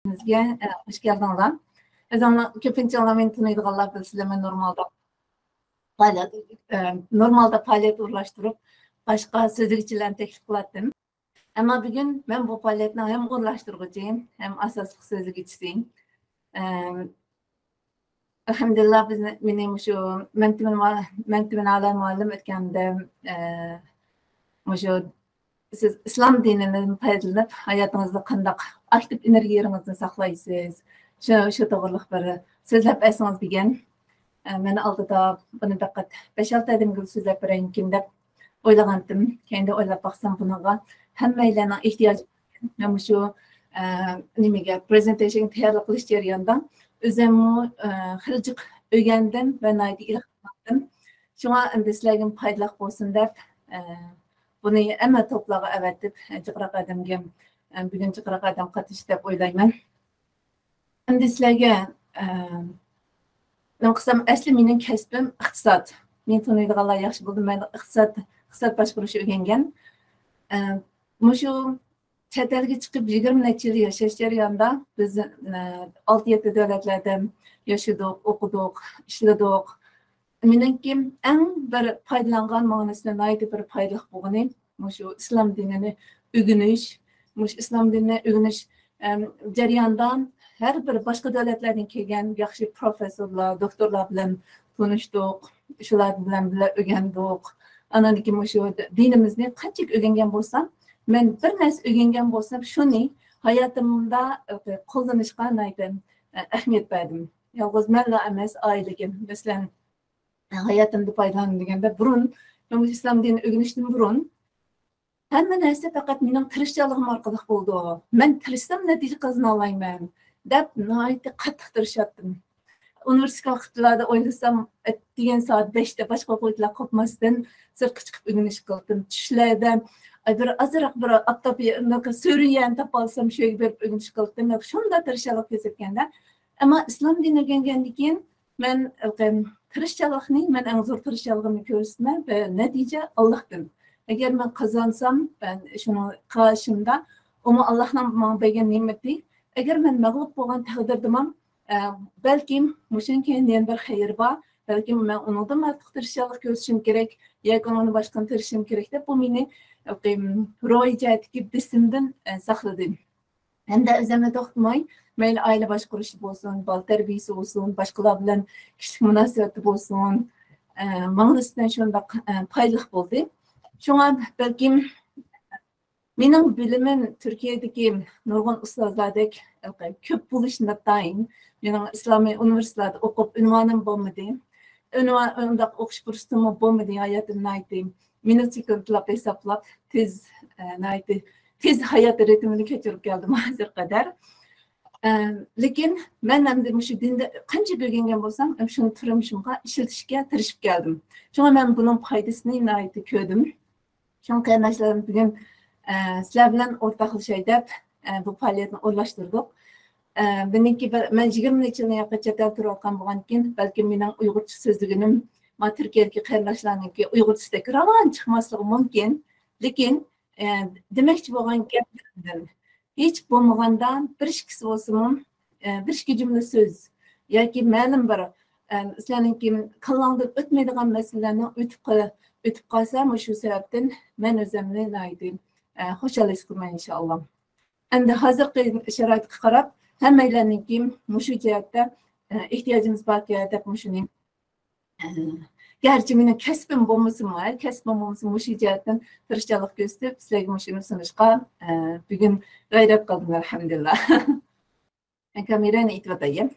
Bizge hoş geldinglar. Özümle köpünçe men tanıydıganlar bilsizler men normalda faaliyet uğurlaştırıp başka sözlükçilerini teklif kılattım. Ama bugün ben bu faaliyetini hem uğurlaştırıcıyım hem asaslık sözlükçisiyim. Alhamdulillah biz benim şu mentimin ala muallim etkende şu siz İslam dininden faydalanıp hayatınızda qandaq aktif energiyanızı saqlaysınız. Şu to'g'riliq bir so'zlab aytsangiz degan. Meni oldida buni faqat 5-6 odamga so'zlab berayinkin deb o'ylagandim. Keyin o'ylab baqsam bunaqa hammalarning ehtiyoji mana shu nimaga presentation tayyorlab qilish jarayonida o'zimni xiljiq o'rgandim va ilhomlandim. Shunga endi sizlarga foydali bo'lsin deb buni hamma to'plarga avatib jiqroq odamga bugun jiqroq odam qatish deb o'ylayman. Endi sizlarga nima qilsam, asli mening kasbim iqtisod. Men taniydiganlar yaxshi bo'ldi. Men iqtisod boshqarishni o'rgangan. Shu chet elga chiqib 20 necha yil yashash jarayonida biz 6-7 davlatlarda yashadik, o'qidik, ishladik. Meningki eng bir foydalangan ma'nosida bir foydali bo'lgani shu islom dinini o'rganish, islom dinini o'rganish jarayonida her bir başka devletlerden kelgan yaxshi professorlar, doktorlar bilan tanishdik, shular bilan o'rgandik. Andan keyin shu dinimizni qanchalik o'rgangan bo'lsam, men bir narsa o'rgangan bo'lsam, shuni hayotimda qo'llanishga ahamiyat berdim. Yolg'iz menla emas, oilaga. Masalan, hayotimda foydalanim deganda burun, islom dinini o'rganishdan burun hamma narsa faqat mening tirishchiligim orqali bo'ldi. Men tirishsam natija qozona olmayman deb nihoyatda qattiq tirishdim. Universitet vaqtlarida o'ylasam, degan soat 5da boshqa o'quvchilar qopmasdan sirtqa chiqib o'rganish qildim. Tushlarda bir azroq bir aptopi so'riyan topolsam shu yerga berib o'rganish qildim. Shunda tirishchilik ko'rsatganda, ammo islom dinini o'rgangandan keyin men tirishchilikni, men eng zo'r tirishchiligimni ko'rsatman va natija Allohdan. Agar men qazansam, ben shuni qarshimda, uni Allohning menga bergan ne'mati. Agar men mag'lub bo'lgan taqdirda balkim mushin keyin yana bir xayr bor, balkim men undan ortiq tirishchilik ko'rsatishim kerak, yoki uni boshqa tirishim kerak deb bu meni ro'yijatga bisimdan saqladim. Hamda o'zimni to'xtamay, mayli oila boshqarishi bo'lsin, bola tarbiyasi bo'lsin, boshqalar bilan kishilik munosabati bo'lsin, menga nisbatan shunda foydali bo'ldi. Shunga balkim mening bilimim Turkiyadagi nurg'un ustozlardek ko'p bo'lishini tayin. Mening islomiy universitetlarda o'qib unvonim bo'lmadi. Unda o'qish fursatim bo'lmadi hayotimda aytdim. Minut sekundlab hisoblab tez hayot ritmini kechirib keldim hozir qadar. Lekin men endi shu dinda qancha o'rgangan bo'lsam, shuni turmushimga ishlatishga tirishib keldim. Shunga men buning foydasini nihoyatda ko'rdim. Shunga qarindoshlarim bugun sizlar bilan o'rtoqlashay deb bu faoliyatni o'rlashtirdik. Meniki men 20 necha yil chet elda turayotgan bo'lgan keyin balki mening uyg'urcha so'zligim Turkiyadagi qarindoshlarniki uyg'urchasida ravon chiqmasligi mumkin, lekin demoqchi bo'lgan gaplardan hech bo'lmaganda bir ikkisi bo'lsin, bir ikki jumla so'z yoki ma'lum bir sizlarniki qillanib o'tmaydigan masalalarni o'tib qolsa, shu sababdan men o'zimni aytdim. Xo'jalik qilman inshaalloh. Endi hozirgi sharoitga qarab, hammalarningki shu jihatda ehtiyojimiz borki deb shuni garchi mening kasbim bo'lmasin, shu jihatdan tirishchilik ko'rsatib, sizlarga shuni sunishga bugun g'ayrat qildim, alhamdulillah. Kamerani aytib o'tayim.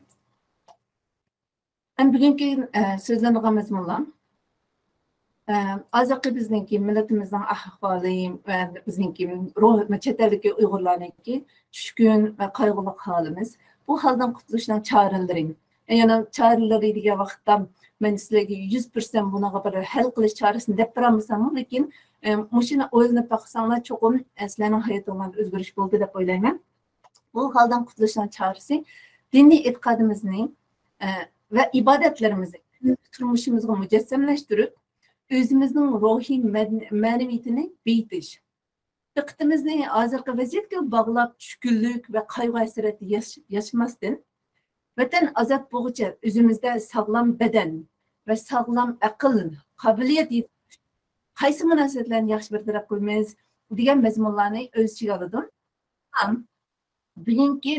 Bugungi so'zlanadigan mazmunlar hozirgi bizningki millatimizning ahvoli va bizningki chet eldagi uyg'urlarningki tushkun va qayg'uli holimiz. Bu holdan qutulishning choralari. Yana choralari degan vaqtda men sizlarga 100% bunaqa bir hal qilish chorasini deb berolmasam, lekin mushuni o'ylanib baqsanglar cho'qim sizlarning hayotingizda o'zgarish bo'ldi deb o'ylayman. Bu holdan qutulishning chorasi diniy e'tiqodimizni va ibodatlarimizni turmushimizga mujassamlashtirib, o'zimizning ruhiy ma'naviyatini beyitish. diqqətimizni hozirgi vaziyatga bog'lab tushkunlik va qayg'u hasratda yashamasdan vatan ozod bo'lguncha o'zimizda sog'lom badan va sog'lom aql qobiliyat qaysi munosabatlarni yaxshi bartaraf qilamiz degan mazmunlarni o'z ichiga oladi. Bugungi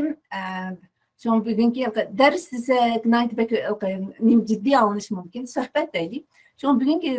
dars desak jiddiy olinishi mumkin, suhbat deylik. Bugungi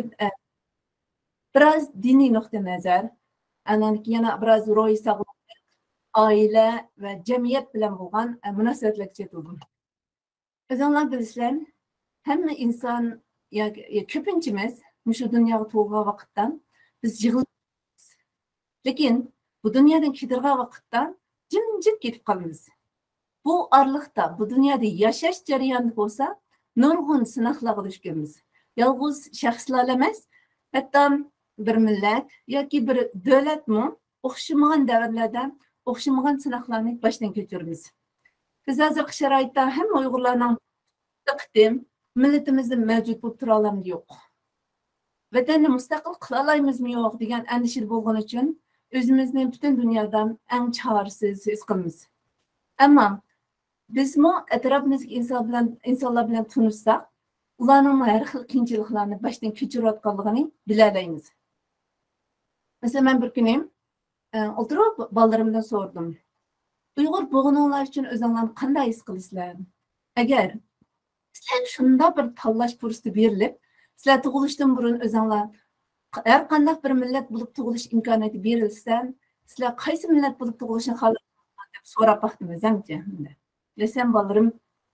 biraz diniy nuqtai nazar, yana biraz ruhiy sog'lomlik, oila va jamiyat bilan bo'lgan munosabatlarga chetildim. O'zinglar bilasizlar, hamma inson ko'pinchamiz shu dunyoga tug'ilgan vaqtdan biz yig'ilamiz. Lekin bu dunyodan ketirgan vaqtda jimjit ketib qolamiz. Bu oraliqda, bu dunyoda yashash jarayonida bo'lsa, nurg'un sinoqlarga duch kelamiz. Yolg'iz shaxslar emas, hatto bir millat yoki bir davlatmi o'xshamagan davrlarda o'xshamagan sinoqlarni boshdan kechiramiz. Biz hozirgi sharoitda hamma Uyg'urlarning diqqatim millatimizda mavjud bo'lib tura olamdi yo'q. Vatanni mustaqil qila olamizmi yo'q degan andishida bo'lgani uchun o'zimizni butun dunyoda eng chorasiz his qilamiz. Ammo bizmi atrofimizdagi insonlar bilan tanishsak, ularning har xil qiyinchiliklarni boshdan kechirayotganligini bilalaymiz. Masalan, men bir kuni o'tirib bolalarimdan so'radim. Uyg'ur bo'lganinglar uchun o'zinglarni qanday his qilasizlar? Agar sizlar shunda bir tanlash fursati berilib, sizlar tug'ilishdan burun o'zinglar har qanday bir millat bo'lib tug'ilish imkoniyati berilsa, sizlar qaysi millat bo'lib tug'ilishni xohlaysiz deb so'rab baxtim o'zimcha. Desam bolalarim,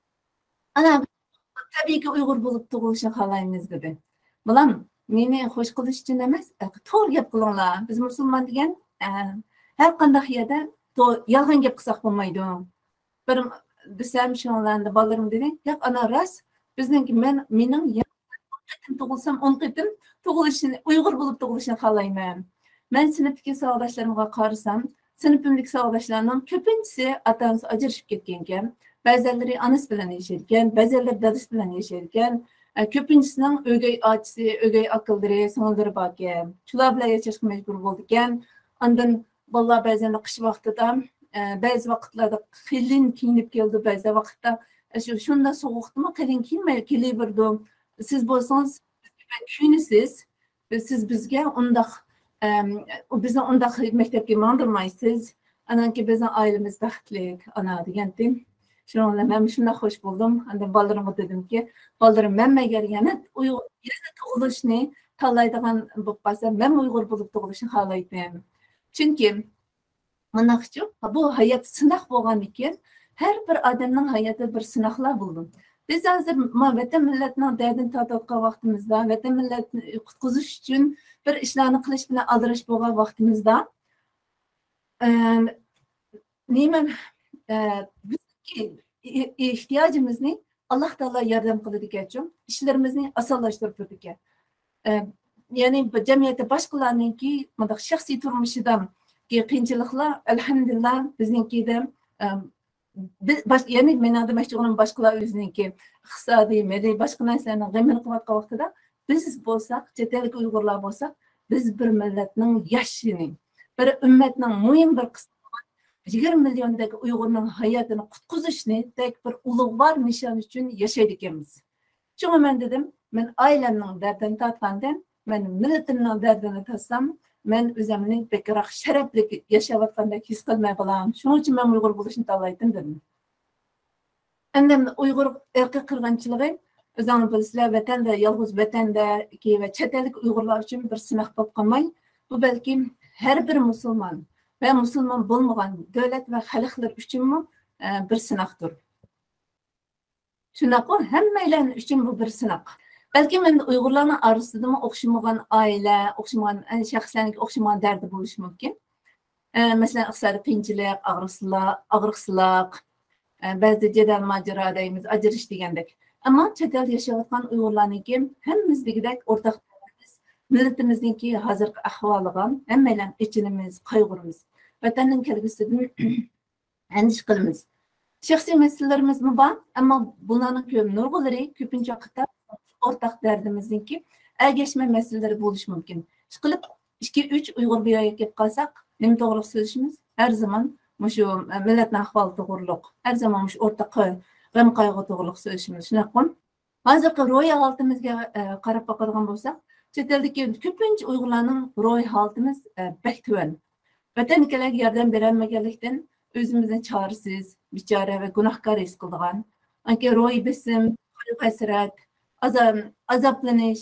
ana tabiiyki Uyg'ur bo'lib tug'ilishni xohlaymiz dedi. Bolam, meni xush qilish uchun emas, to'g'ri gap qilinglar. Biz musulmon degan har qanday yerda yolg'on gap qilsak bo'lmaydi. Bir desam shunlarni bolalarim dedi, gap ana rost. Bizningki mening tug'ilsam 10 qitim tug'ilishni Uyg'ur bo'lib tug'ilishni xohlayman. Men sinfdagi savodoshlarimga qarasam, sinfimdagi savodoshlarimning ko'pinchisi ota-onasi ajrashib ketgan ekan. Ba'zilari onasi bilan yashaydigan, ba'zilari dadasi bilan yashaydigan, ko'pinchisining o'gay otasi, o'gay akildari, singillari bor ekan. Shular bilan yashashga majbur bo'ldi ekan. Ondan bolalar ba'zan qish vaqtida, ba'zi vaqtlarda qalin kiyinib keldi, ba'zi vaqtda shunda sovuqdimi qalin kiyinmay kelaverdi. Siz bo'lsangiz kuyinasiz, siz bizga bizni undaq maktabga mandirmaysiz. Ananki bizning oilamiz baxtli ana degandim. Shunga men shunday xush bo'ldim. Endi bolalarimga dedimki, bolalarim men agar yana tug'ilishni tanlaydigan bo'lib qolsa, men Uyg'ur bo'lib tug'ilishni xohlayman. Chunki manaqchu bu hayot sinoq bo'lgan ekan, har bir odamning hayoti bir sinoqlar bo'ldi. Biz hozir vatan millatning dardini tortayotgan vaqtimizda, vatan millatni qutqizish uchun bir ishlarni qilish bilan aldirash bo'lgan vaqtimizda neyman bizki ehtiyojimizni Alloh taolo yordam qiladi ekan, ishlarimizni osonlashtirib turdi ekan. Ya'ni jamiyatda boshqalarningki bunday shaxsiy turmushidan qiyinchiliklar alhamdulillah bizninkida ya'ni men demoqchiman boshqalar o'ziniki iqtisodiy, madaniy boshqa narsalarni g'amini qilayotgan vaqtida biz bo'lsak, chet ellik Uyg'urlar bo'lsak, biz bir millatning yashini, bir ummatning muhim bir qismi 20 milyondagi Uyg'urning hayotini qutqizishni tek bir ulug'vor nishon uchun yashaydi ekanmiz. Shunga men dedim, men oilamning dardini tortgandan, men millatimning dardini tortsam, men o'zimni bekroq sharafli yashayotgandek his qilmay qolam. Shuning uchun men Uyg'ur bo'lishni tanlaydim dedim. Endi Uyg'ur irqiy qirg'inchiligi o'zinglar bilasizlar, vatanda, yolg'iz vatanda va chet ellik Uyg'urlar uchun bir sinoq bo'lib qolmay, bu balki har bir musulmon ve musulmon bo'lmagan davlat va xalqlar uchunmi bir sinoqdir. Shunaqa hammalar uchun bu bir sinoq. Balki men Uyg'urlarning orasidami o'xshamagan oila, o'xshamagan shaxslarning o'xshamagan dardi bo'lishi mumkin. Masalan, iqtisodiy qiyinchilik, og'riqsizlik, ba'zi jadal mojaro deymiz, ajrish degandek. Ammo chet elda yashayotgan Uyg'urlarniki hammamizdagidek o'rtaq millatimizningki hozirgi ahvoliga hammalar ichinimiz, qayg'urimiz. Vatanning kelgusidan andish qilamiz. Shaxsiy masalalarimiz bor, ammo bularning nurg'ulari ko'pincha vaqtda o'rtaq dardimizningki ergashma masalalar bo'lishi mumkin. Ishqilib 2-3 Uyg'ur bir yerga kelib qolsak, nima to'g'ri so'zishimiz? Her zaman şu milletni ahvoli to'g'riliq, her zaman şu o'rtaq g'am qayg'u to'g'riliq so'zishimiz. Shunaqmi? Hozirgi ro'y holatimizga qarab boqadigan bo'lsak, chet eldagi ko'pincha Uyg'urlarning ro'y holatimiz bek tuvan. Vatandaşlarga yordam berolmaganlikdan o'zimizni chorasiz, bechora va gunohkor his qilgan. Anki ro'y bisim, hasrat, azoblanish,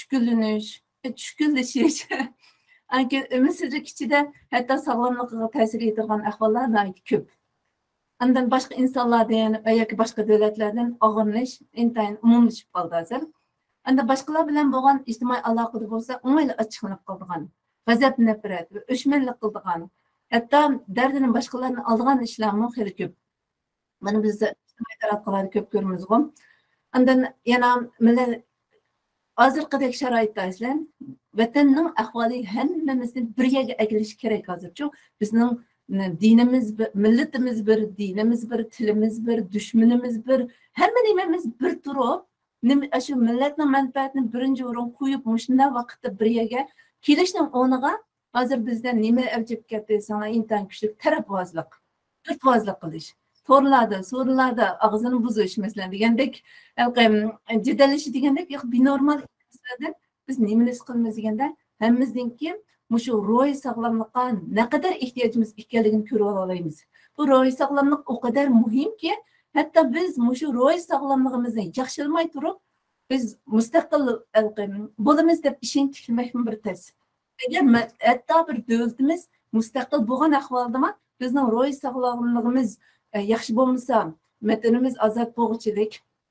tushkunlashish. Anki ümidsizlik ichida hatto sog'lomlikqa ta'sir etadigan ahvollar ko'p. Andan boshqa insonlardan va yoki boshqa davlatlardan og'irlish intayin umumlashib qoldi hozir. Anda boshqalar bilan bo'lgan ijtimoiy aloqada bo'lsa, o'ng'ayli ochiqlik qildigan, g'azab, nafrat va o'chmanlik qildigan, hatto dardini boshqalarni oldigan ishlarmi xili ko'p. Buni biz ijtimoiy tarmoqlarda ko'p ko'ramiz. Andan yana millat hozirgidek sharoitda aslan vatanning ahvoli hammamizni bir yerga akilish kerak hozircha. Bizning dinimiz bir, millatimiz bir, dinimiz bir, tilimiz bir, dushmanimiz bir, hamma nimamiz bir turib, shu millatning manfaatini birinchi o'rin qo'yib, shunday vaqtda bir yerga kelishning o'rniga hozir bizdan nima avjib ketdi, sana intan kuchli tarafvozlik, turtvozlik qilish. So'rlarda, og'zini buzish masalan degandek, jidallishi degandek, binormal biz nimani his qilamiz deganda, hammamizningki shu ro'y sog'lomlikqa naqadar ehtiyojimiz ekanligini ko'rib olamiz. Bu ro'y sog'lomlik o qadar muhimki, hatto biz shu ro'y sog'lomligimizni yaxshilamay turib, biz mustaqil bo'lamiz deb ishonch tikmakmi bir tez. Agar hatto bir davlatimiz mustaqil bo'lgan ahvolda bizning ro'y sog'lomligimiz yaxshi bo'lmasa, vatanimiz ozod bo'lguchilik,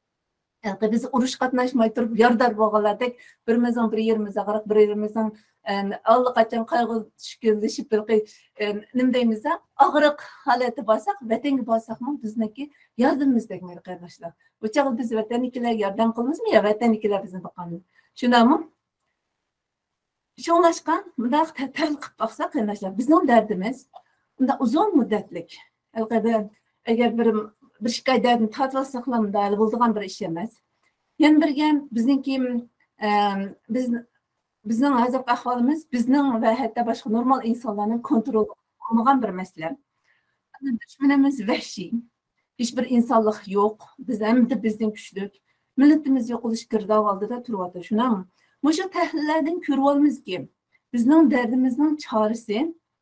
biz urush qatnashmay turib yordar bo'lganlardek birimizning bir yerimiz ag'riq, bir yerimizning allaqachon qayg'u tushkunlashib nima deymiz, ag'riq holati bo'lsak, vatanga bo'lsakmi bizniki yordamimiz tegmaydi qarindoshlar. Bu chog'da biz vatanikilarga yordam qilamizmi yo vatanikilar bizni boqamiz? Shundami? Shunlashgan bunday tahlil qilib boqsak qarindoshlar, bizning dardimiz unda uzun muddatlik. Agar bir shikoyatni tatib olsak ham bo'ladigan bir ish emas. Yana birga bizningki bizning hozirgi ahvolimiz bizning va hatto boshqa normal insonlarning kontrol qilmagan bir masala. Dushmanimiz vahshiy. Hech bir insonlik yo'q. Biz hamda bizning kuchlik. Millatimiz yo'qolish girdab oldida turyapti. Shunami? Shu tahlillardan ko'rib olamizki, bizning dardimizning chorasi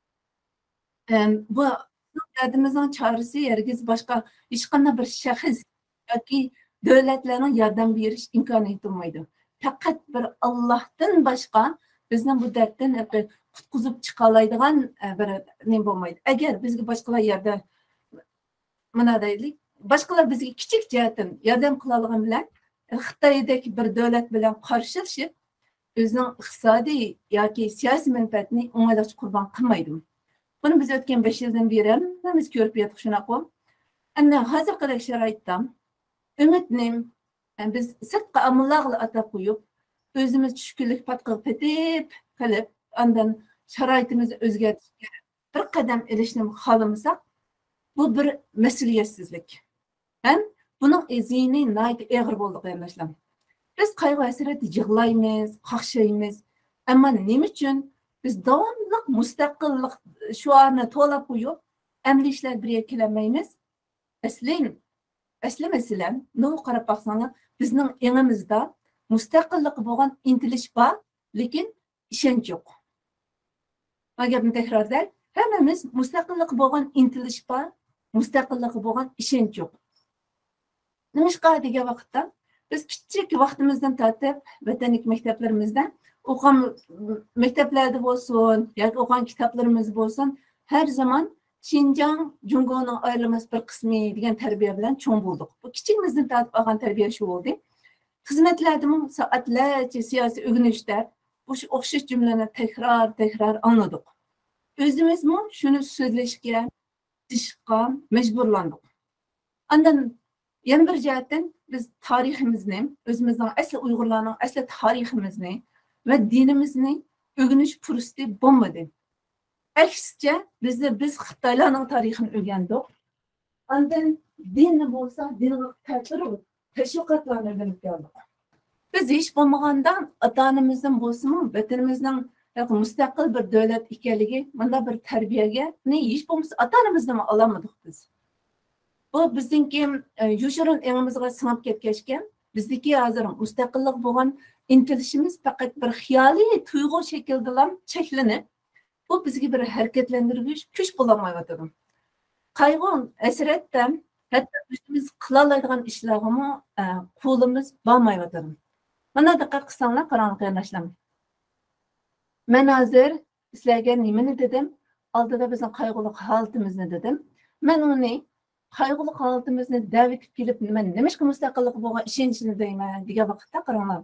bu dardimizning chorasi yargiz boshqa hech qanday bir shaxs yoki davlatlarning yordam berish imkoniyati bo'lmaydi. Faqat bir Allohdan boshqa bizning bu darddan qutqizib chiqa oladigan bir nima bo'lmaydi. Agar bizga boshqalar yordam mana deylik, boshqalar bizga kichik jihatdan yordam qila olgan bilan Xitoydagi bir davlat bilan qarshilashib, o'zining iqtisodiy yoki siyosiy manfaatini o'ng'aylikcha qurbon qilmaydi. Buni biz o'tgan 5 yildan beri hammamiz ko'rib yetdik shunaqa. Endi hozirgi sharoitda umidni biz sirtqi omillarga atab qo'yib, o'zimiz tushkunlik patqib petib qilib, undan sharoitimizni o'zgartirishga bir qadam ilishni xohlamasak, bu bir mas'uliyatsizlik. Ham buning izini nayt eg'ir bo'ldi qarindoshlar. Biz qayg'u hasrat yig'laymiz, qaqshaymiz. Ammo nima uchun biz davomli mustaqillik shuarni to'lab qo'yib, amli ishlar bir yerga kelmaymiz? Asli masala, no qarab baqsangiz, bizning engimizda mustaqillik bo'lgan intilish bor, lekin ishonch yo'q. Gapni takrorlar, hammamiz mustaqillik bo'lgan intilish bor, mustaqillik bo'lgan ishonch yo'q. Nimishqa degan vaqtda biz kichik vaqtimizdan tortib vataniy maktablarimizda o'qigan maktablarda bo'lsin yoki o'qigan kitoblarimiz bo'lsin, har zaman Xinjiang Jungoning ayrilmas bir qismi degan tarbiya bilan cho'ng bo'ldik. Bu kichikimizdan tortib olgan tarbiya shu bo'ldi. Xizmatlarda soatlarcha siyosiy o'rganishda bu o'xshash jumlalarni takror angladik. O'zimizmi shuni so'zlashga, tishqa majburlandik. Andan yana bir jihatdan biz tariximizni, o'zimizning asli Uyg'urlarning asli tariximizni va dinimizni o'rganish fursati bo'lmadi. Aksicha biz Xitoylarning tarixini o'rgandik. Andan dinni bo'lsa, dinga ta'sir tashviqotlarni o'rganib keldik. Biz hech bo'lmaganda ota-onamizdan bo'lsin, vatanimizning müstakil bir devlet ekanligi, bunda bir tarbiyaga hech bo'lmasa ota-onamizdan olamadik biz. Bu bizningki yoshirin engimizga singib ketgan, bizniki hozir mustaqillik bo'lgan intilishimiz faqat bir xiyoliy tuyg'u shaklida cheklanib, bu bizga bir harakatlantiruvchi kuch bo'lolmayotdi. Qayg'u, hasratdan hatto o'zimiz qila oladigan ishlarga qo'limiz bormayotdi. Mana diqqat qilsanglar, qarang qarindoshlar. Men hozir sizlarga nimani dedim? Oldida bizning qayg'uli holatimizni dedim. Men uni qayg'uli holatimizni davetib kelib, men nimashqa mustaqillik bo'lgan ishonchni deyman degan vaqtda qaranglar.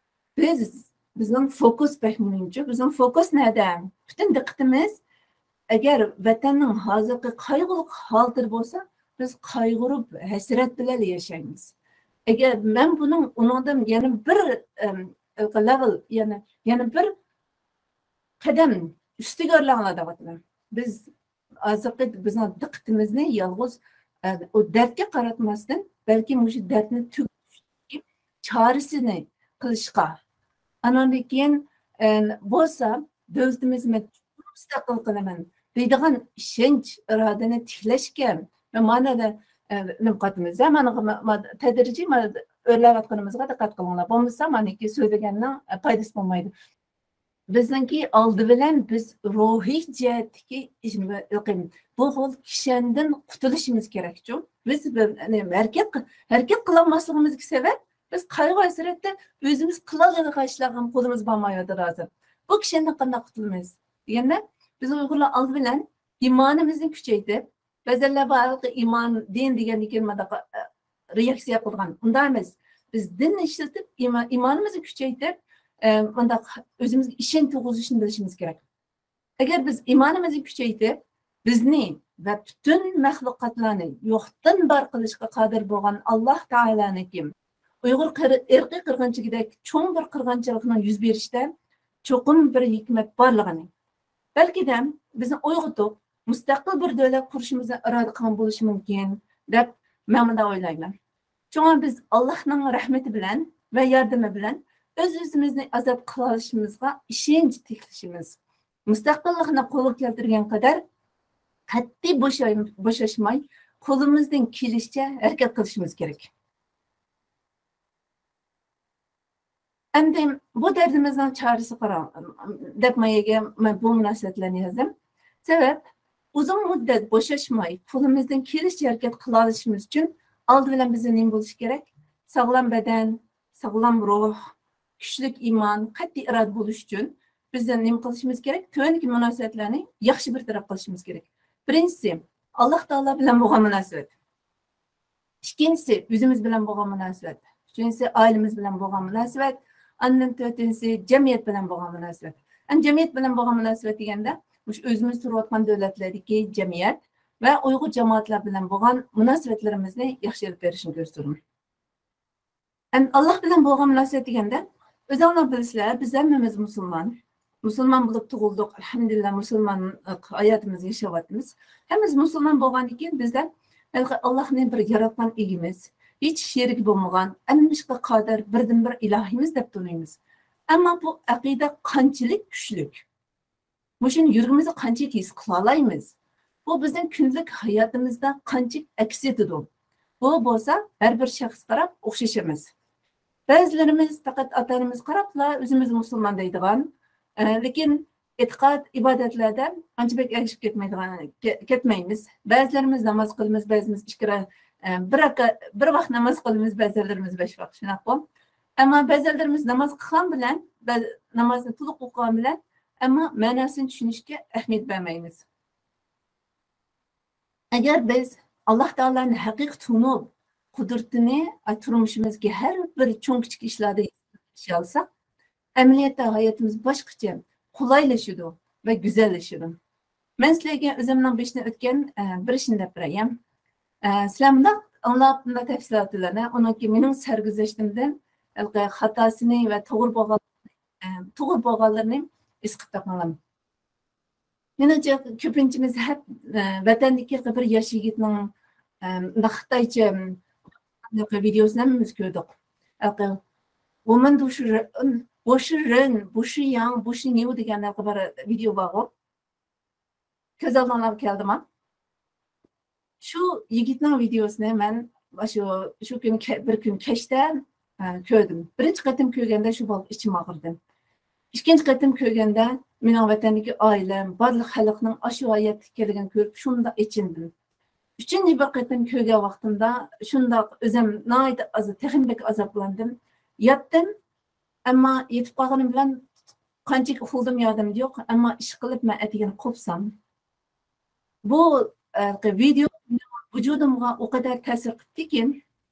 Bizning fokus behmununcha, bizning fokus nada? Butun diqqatimiz agar vatanning hozirgi qayg'uli holati bo'lsa, biz qayg'urib, hasrat bilan yashaymiz. Agar men buning undan yana bir level, yana bir qadam ustiga o'rlanadigan. Biz hozirgi bizning diqqatimizni yolg'iz o dardga qaratmasdan, balki shu dardni tugatish chorasini qilishga. Andan keyin bo'lsa, davlatimiz mustaqil qilaman deydigan ishonch, irodani tiklashga va ma'noda nimqatimiz. Mana tadrijiy o'rlayotganimizga diqqat qilinglar. Bo'lmasa, meniki so'zlaganning foydasi bo'lmaydi. Bizningki oldi bilan biz ruhiy jihatdagi bu xil kishandan qutulishimiz kerak-ku. Biz harakat qilolmasligimizga sabab biz qayg'u hasratda o'zimiz qila oladigan ishlarga qo'limiz bormayotdi hozir. Bu kishandan qanday qutulmaymiz? Deganda biz Uyg'urlar oldi bilan iymonimizni kuchaytirib, ba'zanlar bu iymon, din degan kelmada reaksiya qilgan. Unda emas. Biz dinni ishlatib, iymonimizni kuchaytirib, bunda o'zimizga ishonch tug'izishni bilishimiz kerak. Agar biz iymonimizni kuchaytirib, bizni va butun maxluqotlarni yo'qdan bor qilishga qodir bo'lgan Alloh taoloniki Uyg'ur irqiy qirg'inchiligidek cho'ng bir qirg'inchilikning yuz berishda cho'qim bir hikmat borligini, balki de bizni uyg'otib, mustaqil bir davlat qurishimizni iroda qilgan bo'lishi mumkin deb men bunda o'ylayman. Chunki biz Allohning rahmati bilan va yordami bilan o'z-o'zimizni azod qila olishimizga ishonch tiklashimiz, mustaqillikni qo'lga keltirgan qadar qat'iy bo'shashmay, qo'limizdan kelishicha harakat qilishimiz kerak. Endi bu derdimizning chorasi qarang deb men bu munosabatlarni yozdim. Sebab uzun muddat bo'shashmay, qo'limizdan kelishicha harakat qila olishimiz uchun oldi bilan bizning nima bo'lishi kerak? Sog'lom badan, sog'lom ruh, kuchli iymon, qat'iy iroda bo'lish uchun bizdan nima qilishimiz kerak? Tuvandagi munosabatlarni yaxshi bir taraf qilishimiz kerak. Birinchisi, Alloh taolo bilan bo'lgan munosabat. Ikkinchisi, o'zimiz bilan bo'lgan munosabat. Uchinchisi, oilamiz bilan bo'lgan munosabat. Andan to'rtinchisi, jamiyat bilan bo'lgan munosabat. Jamiyat bilan bo'lgan munosabat deganda, o'zimiz turayotgan davlatlardagi jamiyat va Uyg'ur jamoatlar bilan bo'lgan munosabatlarimizni yaxshilab berishni ko'rsataman. Alloh bilan bo'lgan munosabat deganda, o'zinglar bilasizlar, biz hammamiz musulmon bo'lib tug'ildik. Alhamdulillah musulmon hayotimizni yashayapmiz. Hammamiz musulmon bo'lgandan keyin bizda Allohning bir yaratgan egimiz, hech sherik bo'lmagan, annishqa qodir birdan-bir ilohimiz deb tanıymiz. Ammo bu aqida qanchalik kuchli. Mushuni yuragimizda qanchalik his qila olamiz. Bu bizning kunlik hayotimizda qanchalik aks etadi. Bu bo'lsa, har bir shaxs qarab o'xshashimiz. Ba'zilarimiz faqat ota-onamiz qarabla o'zimiz musulmon deydigan, lekin e'tiqod ibodatlarda anchalik erishib ketmaymiz. Ba'zilarimiz namoz qilamiz, ba'zimiz bir vaqt namoz qilamiz, ba'zilarimiz 5 vaqt shunaqa bu. Ammo ba'zilarimiz namoz qilgan bilan, namozni to'liq o'qigan bilan, ammo ma'nosini tushunishga ahamiyat bermaymiz. Agar biz Alloh taolani haqiqiy tunib, qudratini turmushimizga har bir cho'ng kichik ishlarda ishlay olsak, amaliyotda hayotimiz boshqacha qulaylashadi va go'zallashadi. Men sizlarga o'zimning beshdan o'tgan bir ishni deb berayim. Sizlar anlab bunda tafsilotlarni, uniki mening sarguzashtimdan xatosini va to'g'ri bo'lganlarini isqib topmalam. Menimcha ko'pinchamiz hep vatandagi bir yosh yigitning Xitoycha videosini ko'rdik. Woman boshi rin, boshi yang, boshi new deganlarga bir video bor. Ko'z oldimga olib keldim. Shu yigitning videosini men shu kun bir kun kechda ko'rdim. Birinchi qatim ko'rganda shu bo'lib ichim og'irdi. İkinci qatim ko'rganda mening vatandagi oilam, barliq xalqning shu hayotga kelganini ko'rib shunda ichindim. Üçüncü bir qatim ko'rgan vaqtimda shundoq o'zim nihoyat texnik azoblandim. Yotdim, ammo yetib qolganim bilan qanchalik uxladim yodim yo'q, ammo ish qilib men atigini qopsam. Bu video vujudimga o kadar ta'sir qildiki,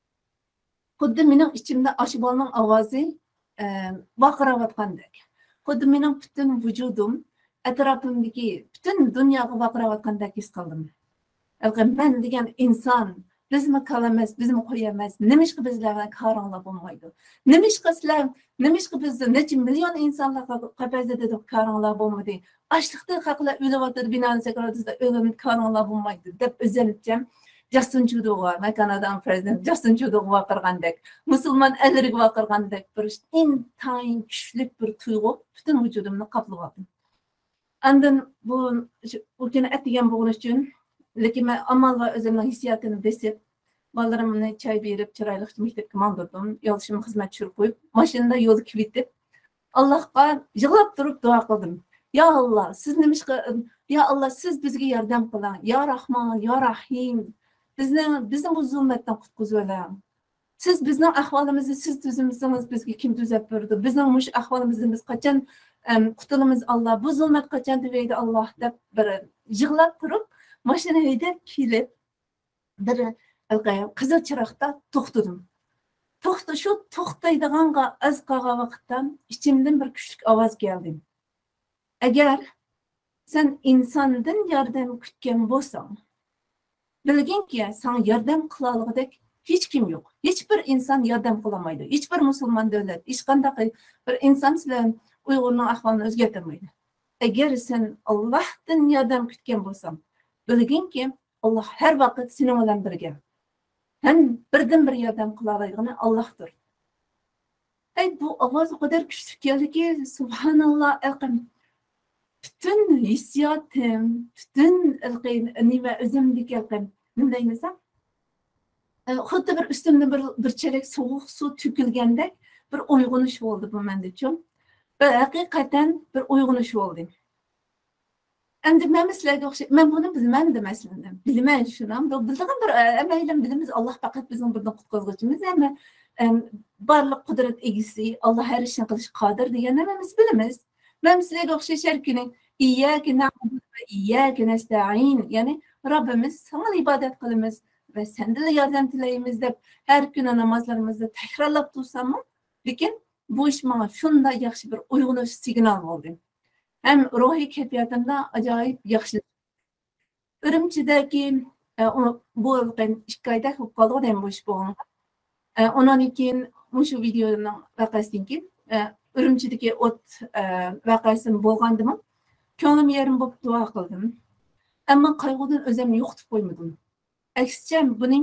xuddi mening ichimda aşı bolaning ovozi baqirayotgandek. Xuddi mening butun vujudim atrofimdagi butun dunyoga baqirayotgandek his qildim. Men degan inson bizmi kalamiz, bizmi qo'yamiz, nimishqa bizlarga karonlar bo'lmaydi. Nimishqa bizda necha million insonlar qapasida deb karonlar bo'lmaydi. Açlıqda haqlar o'lyapti, binoni sakrotida o'lim karonlar bo'lmaydi deb o'zimcha Justin Trudeau'ga, Kanadadan prezident Justin Trudeau'ga vaqirgandek, musulmon ellarga vaqirgandek bir intayin kuchli bir tuyg'u butun vujudimni qoplab oldi. Andin bu o'kini atgan bo'lgani uchun lekin men amal va o'zimning hissiyotini besib, bolalarimni choy berib, chiroyli maktabga mandirdim. Yo'lishimni xizmat tushirib qo'yib, mashinada yo'l kvitib, Allohga yig'lab turib duo qildim. Ya Allah, siz nimishqa, ya Allah, siz bizga yordam qiling. Ya Rahman, ya Rahim. Bizni bu zulmatdan qutqizib oling. Siz bizning ahvolimizni siz tuzimsiz, bizga kim tuzab berdi? Bizning mush ahvolimizni biz qachon qutulamiz Allah? Bu zulmat qachon tugaydi Allah deb bir yig'lab turib, mashina haydab kelib bir qizil chiroqda to'xtadim. Shu to'xtaydiganga az qolgan vaqtda ichimdan bir kuchli ovoz keldi. Agar sen insondan yordam kutgan bo'lsang, bilginki sen yordam qila olgudek hech kim yo'q. Hech bir inson yordam qilolmaydi. Hech bir musulmon davlat, hech qanday bir inson sizlar Uyg'urning ahvolini o'zgartirmaydi. Agar sen Allohdan yordam kutgan bo'lsang, bilginki Allah her vaqt senin bilan birga. Hem birdan bir yordam qila oladigan Allohdir. Bu ovoz o kadar kuchli keldiki, subhanallah, bütün hissiyotim, bütün nima o'zimdagi bunday desam, xuddi bir üstümde bir chelak sovuq suv to'kilgandek bir uyg'onish bo'ldi bu menda uchun. Ve hakikaten bir uyg'onish bo'ldi. Endi men sizlarga o'xshab, men buni bilmayman demasdim. Bilmayman shunam. Bildigan bir amaylam bilimiz Allah faqat bizning birdan qutqazuvchimiz, ama barliq qudrat egisi, Allah har ishni qilish qodir degan namamiz bilamiz. Men sizlarga o'xshash har kuni iyyaka na'budu va iyyaka nasta'in, ya'ni Rabbimiz sana ibodat qilamiz va sendan yordam tilaymiz deb har kuni namozlarimizda takrorlab tursam, lekin bu ish menga shunday yaxshi bir uyg'onish signal bo'ldi. Hem ruhiy kayfiyatimda acayip yaxshi. Urumchidagi bu ikki oyda qolgan bu ish bo'lgan. Ondan keyin shu videoning vaqasidan keyin Urumchidagi o't vaqasi bo'lgandimi, ko'nglim yarim bo'lib duo qildim. Ammo qayg'udan o'zimni yo'qotib qo'ymadim. Aksicha buning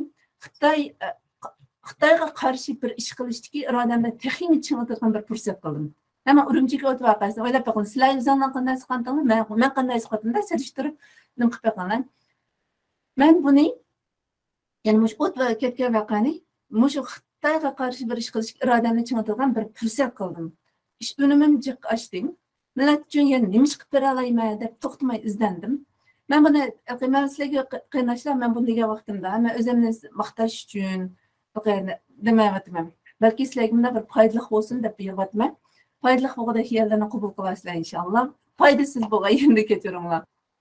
Xitoyga qarshi bir ish qilishdagi irodamda texnik ching'itgan bir fursat qildim. Ama Urumchiga o't vaqasi o'ylab qo'ydim. Sizlar o'zingizdan qanday siqandingmi? Men qanday siqatimda surishtirib nim qilib qo'yganman. Men buni, ya'ni mush o't va ketgan vaqani, mush Xitoyga qarshi bir ish qilish irodamni ching'itgan bir fursat qildim. İş önümüm jiq açdım. Millet uchun yana nima qilib bera olayman deb to'xtamay izlandim. Men buni sizlarga qiynashlar, men bunga vaqtimda, ama o'zimni maqtash uchun demayapman. Balki sizlarga bir foydali bo'lsin deb yig'yapman. Foydali bo'lganda xiyollarni qabul qilasizlar inshaalloh. Foydasiz bo'lgan yerda ketiringlar.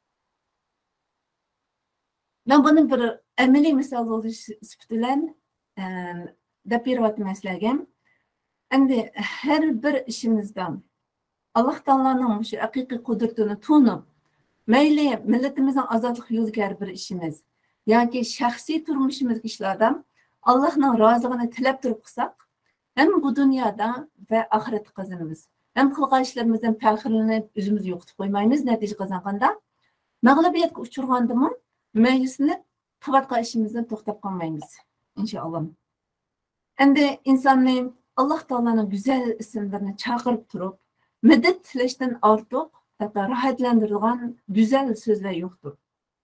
Men buni bir amaliy misol bo'lish sifatida deb beryapman sizlarga. Endi her bir işimizden Allah Teala'nın şu haqiqiy qudratini tunib, mayli millatimizning ozodlik yo'liga bir ishimiz yoki shaxsiy turmushimiz ishlardan Allohning roziligini tilab turib qilsak, hem bu dunyoda va oxiratda qozonamiz. Hem qilgan ishlarimizdan faxrlanib, o'zimizni yo'qotib qo'ymaymiz, natija qozonganda mag'lubiyatga uchirgandimi, maylisini qilayotgan ishimizdan to'xtab qolmaymiz inshaalloh. Endi insonni Allah Teala'nın güzel isimlerini çağırıp durup medet tileşten artık hatta rahatlandırılan güzel sözler yoktur.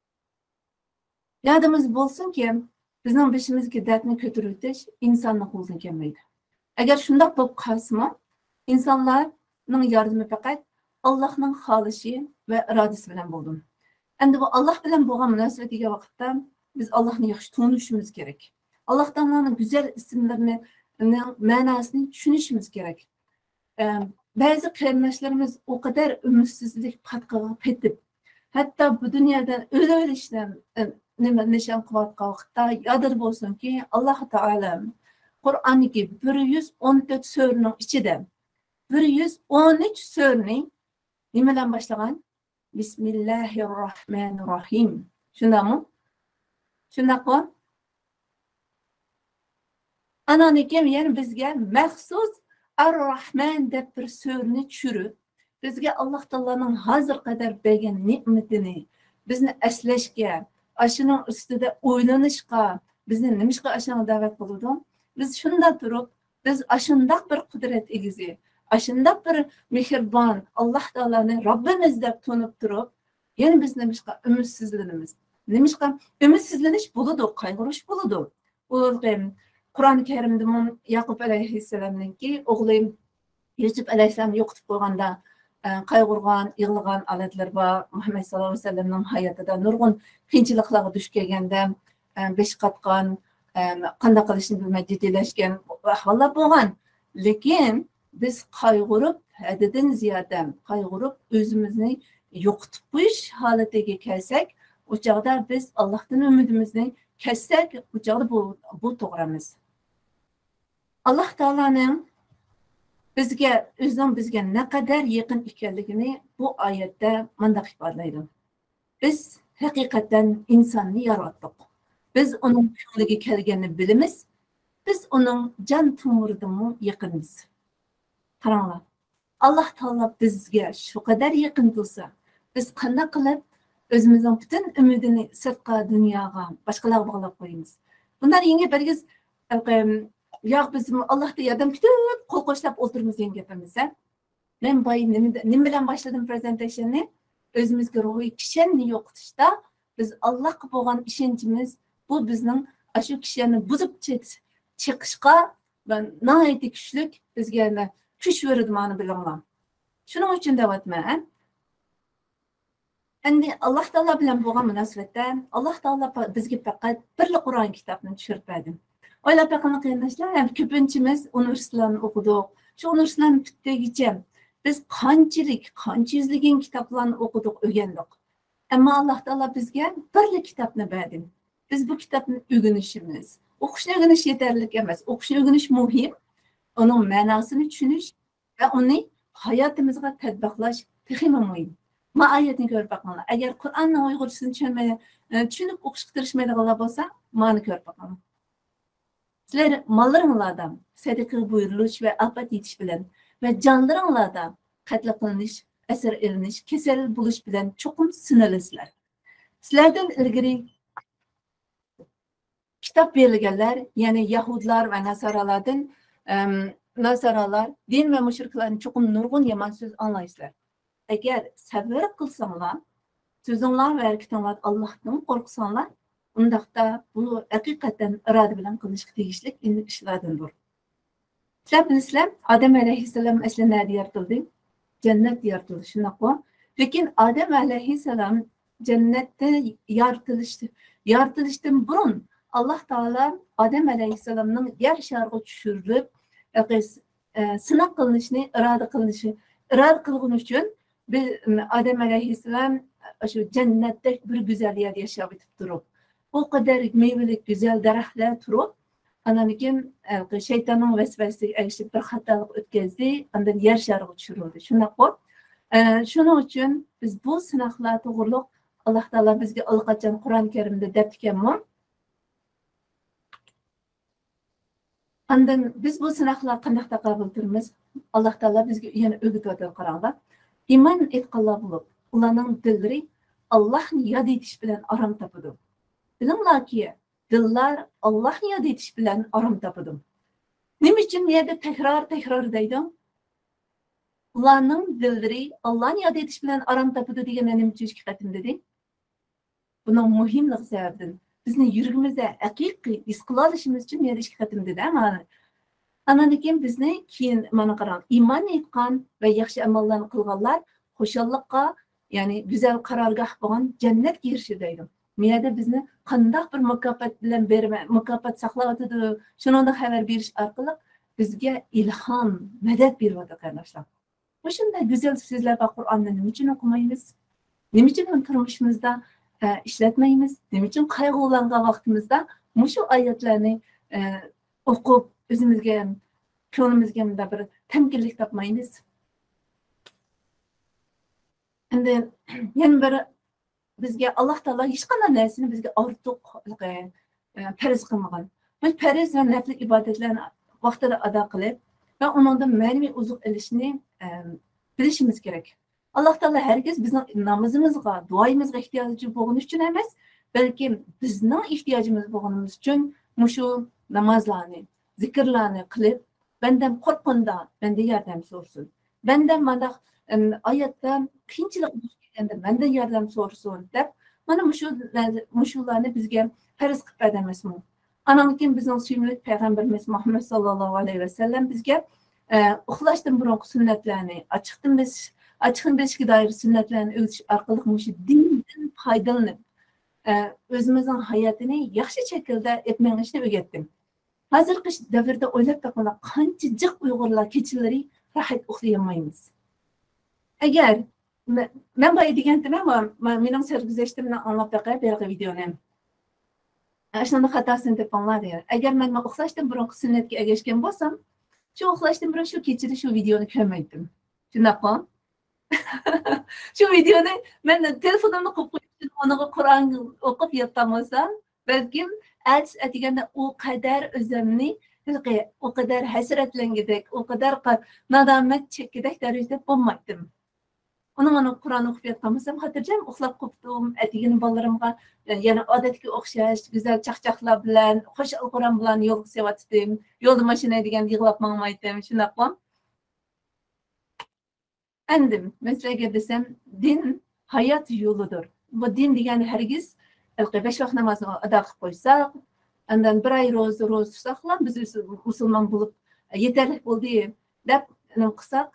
Yadımız bolsun ki bizning başımızdaki dertni kötürütiş insanlık olsun kelmeydi. Eğer şundaq bolup kalsın, insanların yardımı fakat Allah'ın halışı ve iradesi bilen buldum. Endi bu Allah bilen bolgan münasebetiga vaqtda biz Allah'ni yaxshi tanışımız gerek. Allah Teala'nın güzel isimlerini, manasını düşünüşümüz gerek. Bazı kavimlerimiz o kadar ümitsizlik patkağı petip, hatta bu dünyadan öyle işlem nişan kıvatqa vaqtda yadır bolsun ki Allah Teala Kur'an'daki 114 sörünün içinde 113 sörünü nimadan başlagan? Bismillahirrahmanirrahim. Şundaqmı? Şundaqmı? Ananikem yani bizge məxsus Ar-Rahman deb bir sörünü çürüp, bizge Allah Teala'nın hazır kadar bergen nimetini bizni esleşke, aşının üstüde oylanışqa, bizni nimişqa aşına davet buludu. Biz şunda turup, biz aşındaq bir kudret egizi, aşındaq bir mehriban Allah Teala'nı Rabbimiz deb tunup turup, yani biz nimişqa ümitsizlenimiz. Nimişqa ümitsizleniş buludu, kaygırış buludu. Kur'an-ı Kerim'de Yakup Aleyhisselam'ınki oğlu Yusuf Aleyhisselam yoqtib qo'yganda qayg'urgan, yig'lagan alatlar var. Muhammed sallallohu alayhi ve sellem'nin hayotida nurg'un qiyinchiliklarga duch kelganda besh qatgan, qanday qilishni bilmay jiddiylashgan ahvollar bo'lgan. Lekin biz qayg'urib, haddidan ziyoda qayg'urib o'zimizni yo'qotib qo'yish holatiga kelsak, o chog'da biz Allohdan umidimizni kessak, o chog'da bu to'g'rimiz. Allah Teala'nın bizge ne kadar yakın ekanligini bu ayette mundaq ifodalaydi. Biz hakikaten insanı yarattık. Biz onun ko'ngliga kelganini bilamiz. Biz onun can tomiridan yaqinmiz. Qaranglar. Allah Teala bizge şu kadar yakın bo'lsa, biz qanday qilib o'zimizning butun umidini sirtqa dunyoga, boshqalarga bog'lab qo'yamiz. Bundan yangi birgiz yo'q biz Allohga yordam kutib, qo'l qo'shlab o'tirmiz degan gapimiz. Men nima bilan boshladim prezentatsiyani? O'zimizga ruhiy kishanni yo'qotishda biz Allohga bo'lgan ishonchimiz bu bizning shu kishani buzib chiqishga va nihoyatda kuchli bizga kuch beradi ma'ni bilinglar. Shuning uchun deyapman. Endi Allah Teala bilan bo'lgan munosabatda Allah Teala bizga faqat bir Qur'on kitobini tushirib berdi. Oylab bakın arkadaşlar, köpünçimiz üniversitelerini okuduk. Şu üniversitelerini bittiğince biz kança yüzlüğün kitaplarını okuduk, öğrendik. Ama Allah Teala bizge birli kitapını verdi. Biz bu kitabın öğrenişimiz. Okuşunu öğreniş yeterlik emez. Okuşunu öğreniş muhim. Onun manasını düşünüş ve onu hayatımıza tatbiklaş tehime muhim. Ma ayetini görüp bakmalı. Eğer Kur'an'la Uygurcasını düşünüp okuşuk tırışmayla olsa, ma'ni görüp bakmalı. Sizler mallarınlardan sadaka buyuruluş ve afat yetiş bilen ve canlarınlardan katla kılınış, eser eliniş, kesel buluş bilen çokum sınırlısılar. Sizlerden ilgili kitap verilgenler, yani Yahudlar ve Nasaralar, din ve müşriklerin çokum nurgun yaman söz anlayışlar. Eğer sabır kılsanlar, sözünler ve hareketler Allah'tan korksanlar, undaqda bu hakikaten irade bilen kılışık tegişlik indi işlerdendir. Sizler Adem Aleyhisselam asli nerede yaratıldı? Cennet yaratıldı. Şunaqo. Lekin Adem Aleyhisselam cennette yaratılıştan burun Allah Teala Adem Aleyhisselam'ın yer şarkı düşürülüp sınak kılınışını irade kılgın için Adem Aleyhisselam şu cennette bir güzel yer yaşayıp durup o kadar meyvelik güzel daraxtlar turup, ananikim şeytanın vesvesesi erişip bir hatalık ötkazdi, ondan yer şarkı düşürüldü. Şunun için biz bu sınaqlar to'g'riliq Allah Teala bizga allaqachon Qur'on Karimda deb ekanmi? Ondan biz bu sınaqlar qanday qabul qilamiz? Allah Teala bizga yana o'rgatib qaranglar. İman etqanlar bo'lib, ularning dillari Allohni yod etish bilan aram topadi. Bilinglar ki, dillar Allah'ın yad etiş bilen aram tapıdım. Nima uchun bu yerda takror deydi? Ularning dillari Allohni yod etish bilan arom topadi deganlar nima uchun ikki qatim dedi? Bunun muhimligi sababidan bizni yuragimizda haqiqiy his qila olishimiz uchun yana ikki qatim dedi. Andan keyin bizni keyin mana qarang, iymon etgan va yaxshi amallarni qilganlar xushalliqqa, ya'ni go'zal qarorgoh bo'lgan jannatga erishadi deydi. Bu yerda bizni qanday bir mukofot bilan mukofot saqlayotidi, shuningdek xabar berish orqali bizga ilhom, madad beryapti qardoshlar. Bu shunday go'zal so'zlar va Qur'onni nima uchun o'qimaymiz? Nima uchun turmushimizda ishlatmaymiz? Nima uchun qayg'ulangan vaqtimizda shu oyatlarni o'qib o'zimizga, ko'nglimizga bir tamkinlik topmaymiz? Endi yana bir bizga Alloh taolo hech qanday narsani bizga ortiq farz qilmagan. Bu farz va nafl ibodatlarni vaqtida ado qilib va undan ma'naviy uzuq olishni bilishimiz kerak. Alloh taolo hargiz bizning namozimizga, duoyimizga ehtiyoji bo'lgani uchun emas, balki bizning ehtiyojimiz bo'lganimiz uchun shu namozlarni, zikrlarni qilib, bendam qo'rqinda, menda yordam so'rsin. Bendam mana oyatda qiyinchilik bo'lganda mendan yordam so'rsin deb, mana shularni bizga farz qilib bermasmi? Andan keyin bizning suyimli payg'ambarimiz Muhammad sallallohu alayhi vasallam bizga uxlashdan burungi sunnatlarni, ochiqni bilishga doir sunnatlarni o'tish orqali shu dindan foydalanib, o'zimizning hayotini yaxshi shaklda etmangishni o'rgatdim. Hozirgi davrda o'ylab taqala qancha jiq Uyg'urlar kechalari rahat uxlayolmaymiz. Agar men bu degandim, mening sarguzashtimdan anglab taqay bergan videoni. Shunday xatosini topinglar. Agar men uxlashdan burungi sunnatga ergashgan bo'lsam, shu uxlashdan burun shu kechada shu videoni ko'rmaydim. Shundaqmi? Shu videoni men telefonimni qo'yib qo'yib, unaqa Qur'on o'qib yotgan bo'lsam, balkim atiganda o qadar o'zimni, o qadar hasratlangidek, o qadar nadomat chekidek darajada bo'lmaydim. Onu Qur'on o'qib yotgan bo'lsam, xotirjam uxlab qoldim. Atigini bolalarimga yana odatga o'xshash, go'zal chaqchaqlar bilan, qo'shil Qur'on bilan yo'l sevatdim. Yo'lda mashina degan yig'lab mangmaydim. Shunaqmi? Endi sizlarga desam, din hayot yo'lidir. Bu din degani hargiz 5 vaqt namozni ado qilib qo'ysak, undan bir oy ro'za tutsak, biz musulmon bo'lib yetarli bo'ldi deb qilsak,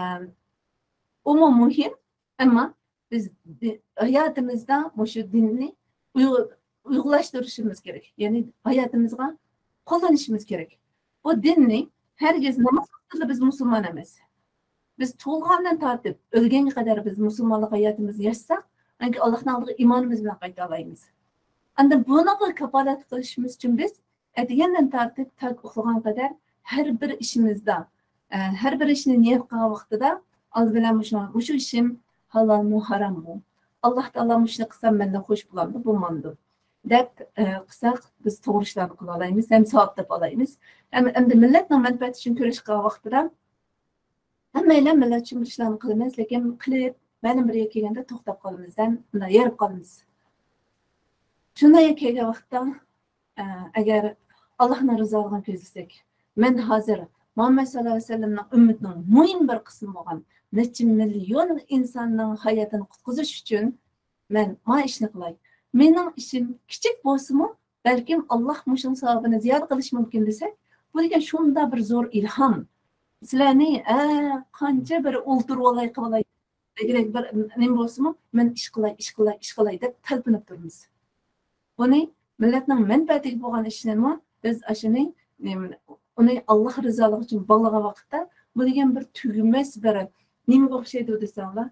muhim, ama biz hayotimizda shu dinni uyg'unlashtirishimiz kerak. Ya'ni hayotimizga qo'llanishimiz kerak. Bu dinni hargiz namoz vaqtida biz musulmon emas. Biz tug'ilgandan tortib o'lganga qadar biz musulmonlik hayotimizni yashsak, anki Allohning oldiga iymonimiz bilan qayta olamiz. Endi buni kafolat qilishimiz uchun biz aytgandan tortib tak uxlagan qadar har bir ishimizda, har bir ishni niyat qilgan vaqtida old bilan shu ishim halolmi, harommi? Alloh taolo shuni qilsam mendan xush bo'ladimi, bo'lmaydi deb qilsak, biz to'g'ri ishlarni qila olamiz, ham savob topa olamiz. Endi millatning manfaati uchun kurash qilgan vaqtida hammaylar millat uchun bir ishlarni qilamiz, lekin qilib ma'lum bir yerga kelganda to'xtab qolamizdan, bunday yerib qolamiz. Shunday kelgan vaqtda agar Allohning rizoligini ko'zlasak, men hozir Muhammad sallallohu alayhi vasallamning ummatining muhim bir qismi bo'lgan necha million insonning hayotini qutqizish uchun men mana ishni qilay. Mening ishim kichik bo'lsa-mu, balkim Alloh mushun savobini ziyoda qilish mumkin desak, bu degan shunda bir zo'r ilhom. Sizlarni qancha bir o'ltirib olay qilay degan bir nima bo'lsa-mu, men ish qilay deb talpinib turamiz. Buni millatning manfaatiga bo'lgan ishni biz ashuni uni Alloh rizoligi uchun bog'lagan vaqtda bu degan bir tugamas bir nimaga o'xshaydi desanglar,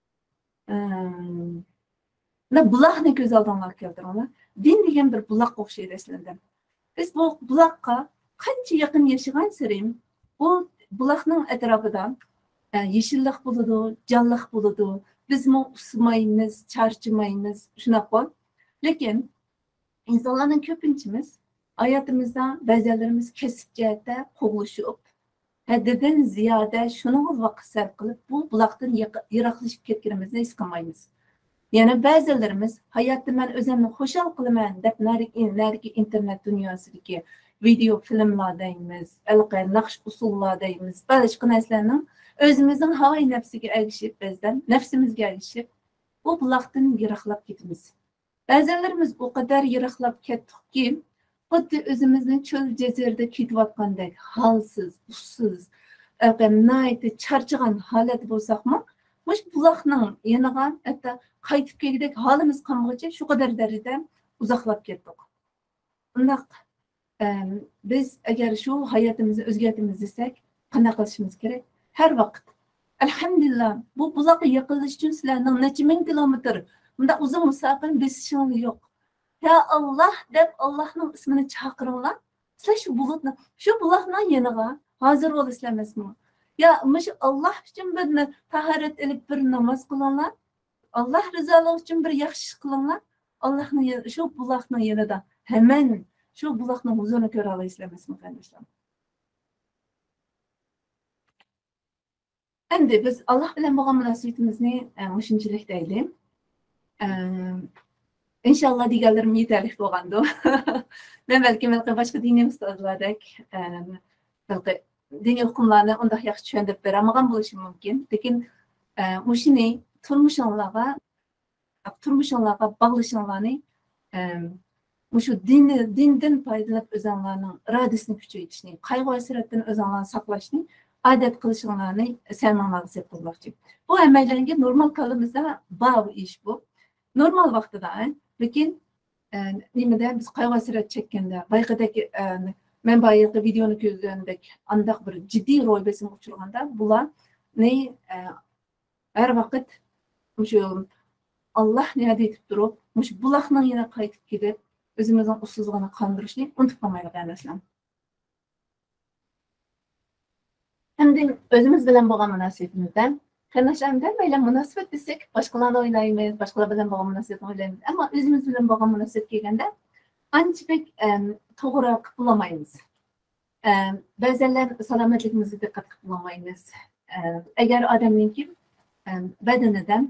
buloqni ko'z oldingizga keltiringlar. Din degan bir buloqqa o'xshaydi aslida. Biz bu buloqqa qancha yaqin yashagan sari bu buloqning atrofida yeşillik bo'ladi, jonliq bo'ladi. Biz usimaymiz, charchamaymiz, shunaqa. Lekin insonlarning ko'pinchimiz hayotimizda ba'zilarimiz kesib jihatda qo'g'lishib, haddidan ziyoda shuni vaqt sarf qilib, bu buloqdan yiroqlashib ketganimizni his qilmaymiz. Yana ba'zilarimiz hayotda men o'zimni xushal qilaman deb narigi internet dunyosidagi video filmlar deymiz, naqsh usullar deymiz. Başqa narsalarning özümüzün havai nefsiga ergishib, bizden nefsimizga ergishib, bu buloqdan yiroqlab ketamiz. Ba'zilarimiz o kadar yiroqlab ketdikki, xuddi o'zimizni cho'l jazirada ketayotgandek, halsiz, ussiz, nayt charchagan holat bo'lsaqmi, mush buloqning yaniga hatto qaytib kelgidek holimiz qolmaguncha shu qadar darajada uzoqlab ketdik. Undaq biz agar shu hayotimizni o'zgartimiz desak, qanday qilishimiz kerak? Har vaqt alhamdulillah bu buloqqa yaqinlashish uchun sizlarning necha ming kilometr bunda uzun musofani besishingiz yo'q. Ya Allah deb Allohning ismini chaqiringlar. Sizlar shu buloqning yaniga hozir bo'lasizlar emasmi? Ya mush Allah uchun bir tahorat ilib bir namoz qilinglar. Allah rizoligi uchun bir yaxshi ish qilinglar. Allohning shu buloqning yanida hemen shu buloqning huzurini ko'ra olasizlar emasmi qardoshlar? Endi biz Allah bilan bo'lgan munosabatimizni shunchalik deylik. İnşallah deganlarim yetarli bo'lgandi. Men balki boshqa diniy ustozlardek diniy hukmlarni unday yaxshi tushuntirib beramagan bo'lishim mumkin. Lekin mushuni turmushingizga bog'lashinglarni mushu dindan foydalanib o'zinglarning irodasini kuchaytirishni, qayg'u-hasratdan o'zinglarni saqlashni odat qilishinglarni sananglarga sep qilmoqchi. Bu hammalarga normal kalimizda bor ish bu. Normal vaqtida, lekin nimada biz qayg'u-hasrat chekkanda, bayqadagi men bayaqi videoni ko'rgandek, andaq bir jiddiy ro'y besim uchirganda, bular har vaqt mushu Allah niyat etib turib, mushu buloqning yana qaytib kelib, o'zimizning ussizligini qondirishni unutib qolmaylik qardoshlar. Endi o'zimiz bilan bo'lgan munosabatimizda qardoshlarimiz bilan munosabat desak, boshqalarni o'ylaymiz, boshqalar bilan bo'lgan munosabatni o'ylaymiz. Ammo o'zimiz bilan bo'lgan munosabat kelganda anchalik to'g'ri qilib bo'lmaymiz. Ba'zanlar salomatligimizga diqqat qilib bo'lmaymiz. Agar odamningki badanidan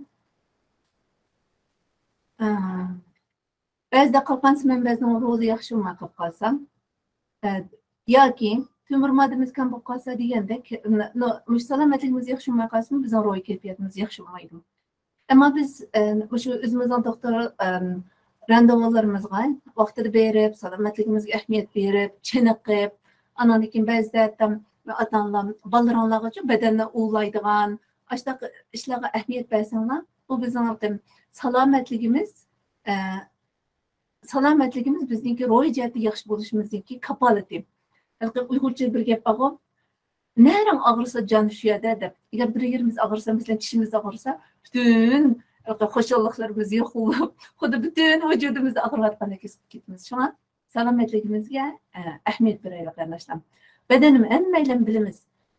ba'zida qalqansiman, ba'zida ruhi yaxshi bo'lmay qolib qolsam yoki temir moddamiz kam bo'lib qolsa degandek, salomatligimiz yaxshi bo'lmay qolsa, bizning ruhiy kayfiyatimiz yaxshi bo'lmaydi. Ammo biz shu o'zimizning doktor randevularımızga vaqtida berib, salomatligimizga ahamiyat berib, chiniqib, andan keyin ba'zida ota-onalar bolalarga uchun badanni uvlaydigan, ashtaqa ishlarga ahamiyat bersanglar, bu bizning salomatligimiz bizningki ro'y jihati yaxshi bo'lishimizningki kapolati. Uyg'urcha bir gap bor. Nerang og'risa jon shu yerda deb. Agar bir yerimiz og'risa, masalan tishimiz og'risa, butun xo'shalliqlarimiz yo'qolib, xuddi butun vujudimizni og'riyotgandek his ketamiz. Shunga salomatligimizga ahamiyat beraylik qardoshlar. Badanimiz hammaylar bilamiz.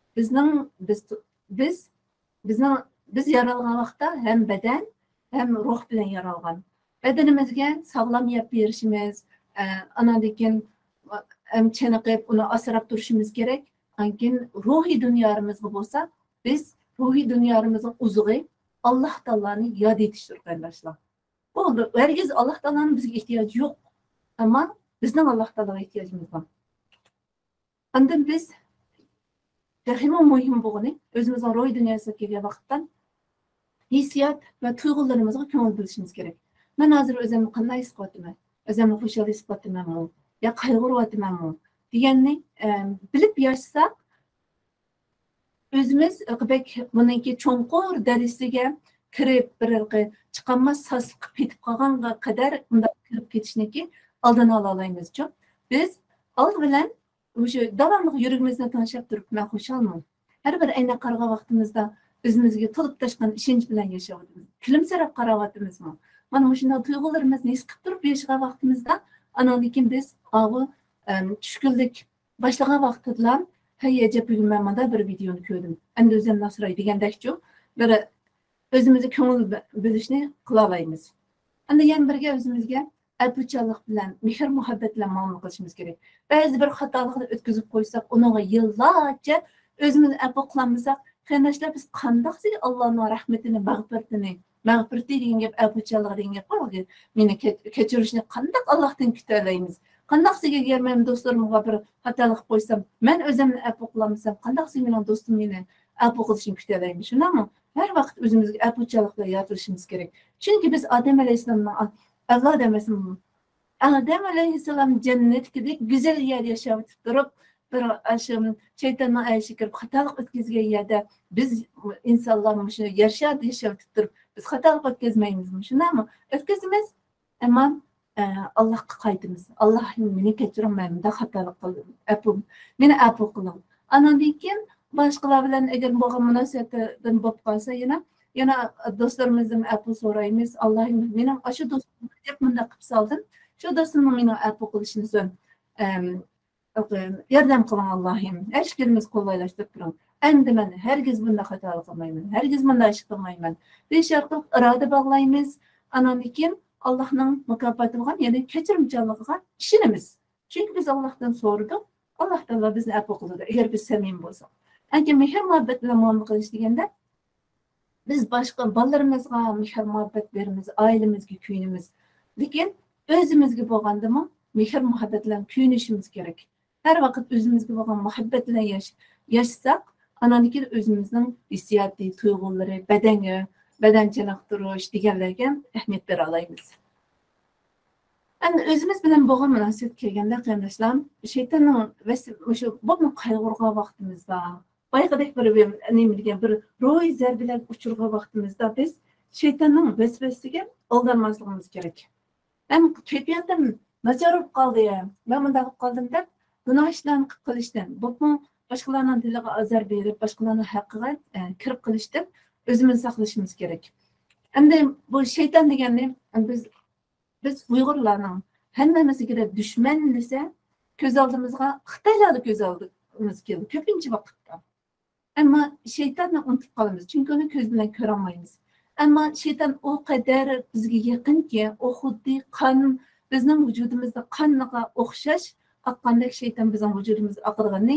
Biz yaralgan vaqtda ham badan, ham ruh bilan yaralgan. Badanimizga sog'lom yeb berishimiz, andan keyin ham chiniqib, uni asrab turishimiz kerak. Lekin ruhiy dunyomizga bo'lsa, biz ruhiy dunyomizning uzug'i Allah Teala'nı yad etiştir kardeşler. Bu herkes Allah Teala'nın bizge ihtiyacı yok. Ama bizden Allah Teala'ya ihtiyacımız var. Ondan biz hem mühim bunu özümüzün ruh dünyasına girdiği vakitten hissiyat ve duygularımıza köngül bilişimiz gerek. Ben hazır özümü qanday his qilyapman, özümü xushal his qilyapmanmi, ya qayg'uryapmanmi deganni bilib yashsak, özümüz bek buningki cho'nqur darisiga kirib bir chiqolmas sasib ketib qolganga qadar unda kirib ketishniki oldini ola olamiz-ku. Biz old bilan o'sha davomli yuragimizni tanishib turib, men xushalman. Har bir ayna qarg'a vaqtimizda o'zimizga to'lib tashgan ishonch bilan yashayapmiz. Kulimsirab qarayapmizmi? Mana shunday tuyg'ularimizni his qilib turib yashagan vaqtimizda, lekin biz tushkunlik boshlagan vaqtida hayyaca bilmemada bir videonu gördüm. Endi özüm nasıray degandekçu, bir özümüzü köngül bilishni qılalaymiz. Endi yana birga o'zimizga alpuchallik bilan, mehr muhabbat bilan muomala qilishimiz kerak. Ba'zi bir xatolikni o'tkazib qo'ysak, uniga yillarcha o'zimizni afv qilamisak, qardoshlar biz qandoq Allohning rahmatini, mag'firati degan gap, alpuchallik degan gap bor. Meni kechirishni qandoq Allohdan kuta olamiz? Qandaq sizga agar men do'stlarimga bir xatolik qo'ysam, men o'zimni afu qilmasam, qandaq siz mening do'stim meni afu qilishini kutalaymi? Shunami? Har vaqt o'zimizga afuchiliklar yaratishimiz kerak. Chunki biz Adem alayhisalomning avlod emasmi? Adem alayhissalom jannatdek go'zal yer yashab turib, bir ashim shaytonning ayshi kirib xatolik o'tkazgan yerda biz insonlar shuni yashab turib, biz xatolik o'tkazmaymizmi? Shunami? O'tkazamiz, ammo Allohga qaytamiz. Alloh meni kechiring, men bunday xatolik qildim. Meni afu qiling. Andan keyin boshqalar bilan agar bo'lgan munosabatdan bo'lib qolsa, yana do'stlarimizdan afu so'raymiz. Allohim mening shu do'stim deb bunday qilib soldim. Shu do'stimning meni afu qilishini so'ng yordam qiling Allohim. Har ishimizni qo'llaylashtirib turing. Endi men hergiz bunday xatolik qilmayman. Hergiz bunday ish qilmayman. Besh orqali iroda bog'laymiz. Andan keyin Allah'ın mükafati olan, yani kechirimchanligiga ishonamiz. Chunki biz Allohdan so'radik. Alloh taolo bizni afu qiladi, agar biz samimiy bo'lsak. Agar mehr muhabbat bilan muomala qilish deganda, biz boshqa bolalarimizga mehr muhabbat beramiz, ailemizga kuyunamiz. Lekin o'zimizga bo'lgandimi, mehr muhabbat bilan kuyunishimiz kerak. Har vaqt o'zimizga bo'lgan muhabbat bilan yashasak, anan keyin o'zimizning hissiyoti, tuyg'ulari, beden chiniqtirish deganlarga ahamiyat bera olamiz. Endi o'zimiz bilan bo'lgan munosabat kelganda qarindoshlar, shaytonning o'sha bu qayg'urgan vaqtimizda, boyagidek bir ro'y zarbilar uchirgan vaqtimizda biz shaytonning vasvasiga aldanmasligimiz kerak. Ham kayfiyatim nachar bo'lib qoldi, men bunday qilib qoldim deb gunoh ishlarni qilishdan, bu boshqalarning diliga azor berib, boshqalarning haqqiga kirib qilishdan özümüzü saqlashimiz kerak. Endi bu shayton degani biz Uyg'urlarning hammamizga dushman desa, ko'z oldimizga Xitoylarni ko'z oldimiz keldi ko'pincha vaqtda. Ammo shaytonni unutib qolamiz, chunki uni ko'z bilan ko'ra olmaymiz. Ammo shayton o qadar bizga yaqinki, o xuddi qon bizning vujudimizda qonga o'xshash oqqandek shayton bizning vujudimizda oqirganini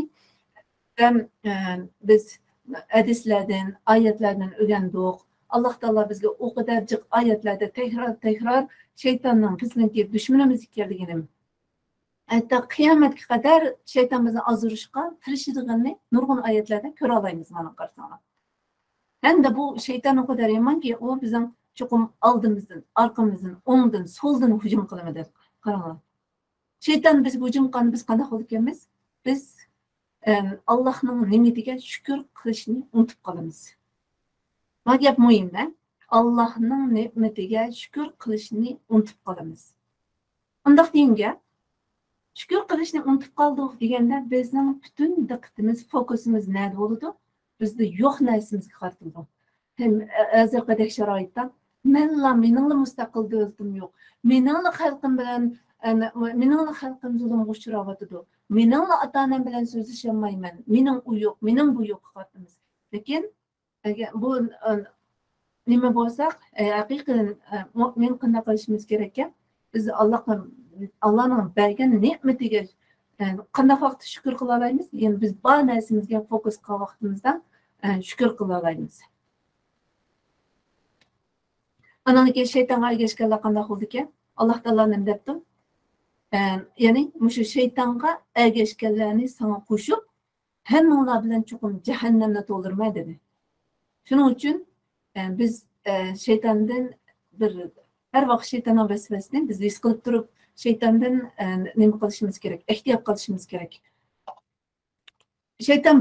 biz hadislerden, ayetlerden öğrendik. Allah Teala bizge o kadarcık ayetlerde tekrar şeytanın bizimki düşmanımız ekanligini, hatta kıyametga kadar şeytanımızı azırışqa tirishadiganini nurg'un ayetlerden ko'ra olamiz mana qarasanglar. Hem de bu şeytan o kadar yamanki, o bizim cho'qim oldimizdan, orqamizdan, o'ngdan, so'ldan hujum qilaman deb qaranglar. Şeytan bizga hujum qilgan, biz qanday qilib ekanmiz? Biz Allah'ın nimetiga şükür qilishni unutib qolamiz. Bu gap muhim-da. Allah'ın nimetiga şükür qilishni unutib qolamiz. Undaq deyinga, şükür qilishni unutib qoldik deganda bizning butun diqqatimiz, fokusimiz nada bo'ladi? Bizda yo'q narsamizga qaratildi. Hem hozirgi sharoitda mening mustaqil davlatim yo'q. Mening xalqim bilan mening xalqim zulmga uchrayotdi. Mening ota-onam bilan so'zlasholmayman. Mening u yo'q, mening bu yo'q qatimiz. Lekin bu nima bo'lsa, haqiqatan men qanday qilishimiz kerak? Biz Allohning bergan ne'matiga qanday vaqt shukr qila olamiz? Ya'ni biz bor narsamizga fokus qilgan vaqtimizda shukr qila olamiz. Anan keyin shaytonga ergashganlar qanday qildiki? Alloh taolo nima debdi? Yani şu şeytanga ergeçkenlerini sana koşup hemmeler bilen çokum cehennemle doldurmaya dedi. Şunun için biz şeytandan her vakit şeytanın vesvesini biz risk kılıp durup şeytandan ne kılışımız gerek, ihtiyat kılışımız gerek. Şeytan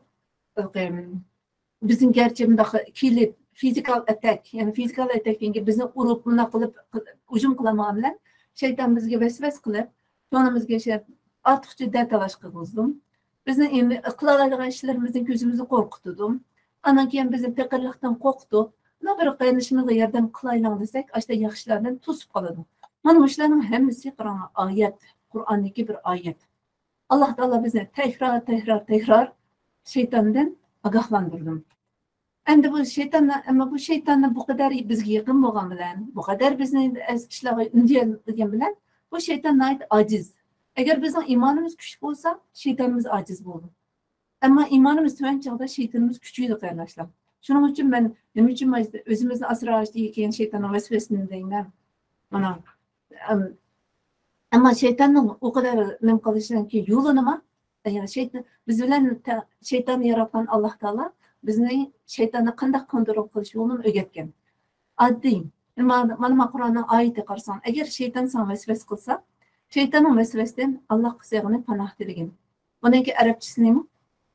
bizim gerçeğimde kilit, physical attack, yani physical attack deyince bizni urup buna kılıp ucum kılamam bilen şeytan bizge vesves qilib, jonimizga ortiqcha dard talash qildim. Bizni endi qilayotgan ishlarimizni ko'zimizni qo'rqitdim. Anan keyin bizni taqirliqdan qo'rqitib, nima bir qaynishimizga yordam qilaylik desak, ashta yaxshilardan to'sib qoladi. Mana shularning hammasi oyat, Qur'ondagi bir oyat. Alloh taolo bizni tekrar shaytondan ogohlantirdi. Endi bu şeytanla bu kadar bizga yaqin bo'lgan bilan, bu kadar bizni ishlarga undagan bilan, bu şeytan aciz. Agar bizning iymonimiz kuchli bo'lsa, shaytonimiz aciz bo'ladi. Ammo iymonimiz tuvan chog'da shaytonimiz kuchli qarindoshlar. Shuning uchun men nima uchun o'zimizni asrash degan shaytonning vasvasini deyman. Mana Ama şeytanın o kadar nem kılışın ki yolu nima? Yani şeytan biz bilen şeytan yaratan Allah Taala bizni şeytanı qanday kontrol qilish yo'lini o'rgatgan. Addiy. Mana Qur'onning oyati qarsan, agar shayton sen vasvas qilsa, shaytonning vasvasidan Alloh qilsag'ini panoh tiligin. Buniki arabchasi nima?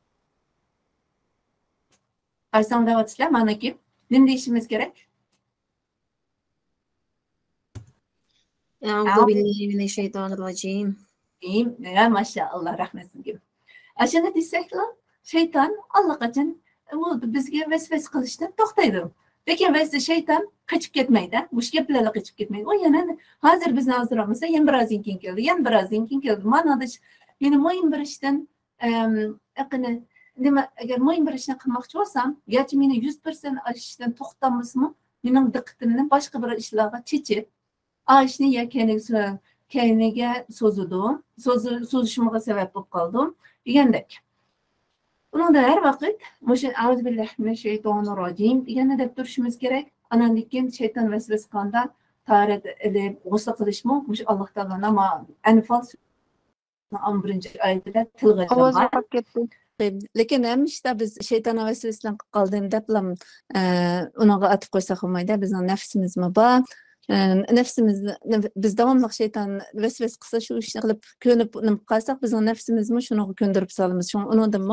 Qarsan da'vatsizlar, manaki nima deyishimiz kerak? A'udhu billahi mineşşeytanirracim. Ya maşallah rahmetsin gibi. Aşağıda desekler şeytan allaqachon bizga vasvas qilishdan to'xtaydi. Lekin şeytan qochib ketmaydi. Mush gaplarga qochib ketmaydi. O yana hozir bizni azdiramasa, yana birozdan keyin keldi, yana birozdan keyin keldi. Mana meni mo'yin bir ishdan aqini nima agar mo'yin bir ishni qilmoqchi bo'lsam, garchi meni 100% ishdan to'xtamasmi, mening diqqatimni boshqa bir ishlarga chechib, ishni ya keyniga so'zishimga sabab bo'lib qoldim degandek. Buningda har vaqt o'sha auzubillahi minashshaytonirrojim degani deb turishimiz kerak. Andan keyin shayton vasvas qilganda tarat ilib g'usl qilishmi? Mush Alloh taolo nama Anfal 11-oyatida tilga ketdi. Lekin hamishda biz shayton vasvasdan qoldim deb unaga atib qo'ysak bo'lmaydi. Bizning nafsimizmi bor? Nafsimiz biz davomli shayton vasvas qilsa shu ishni qilib ko'nib nima qilsak, bizning nafsimizmi shuni ko'ndirib solamiz. Shuning undanmi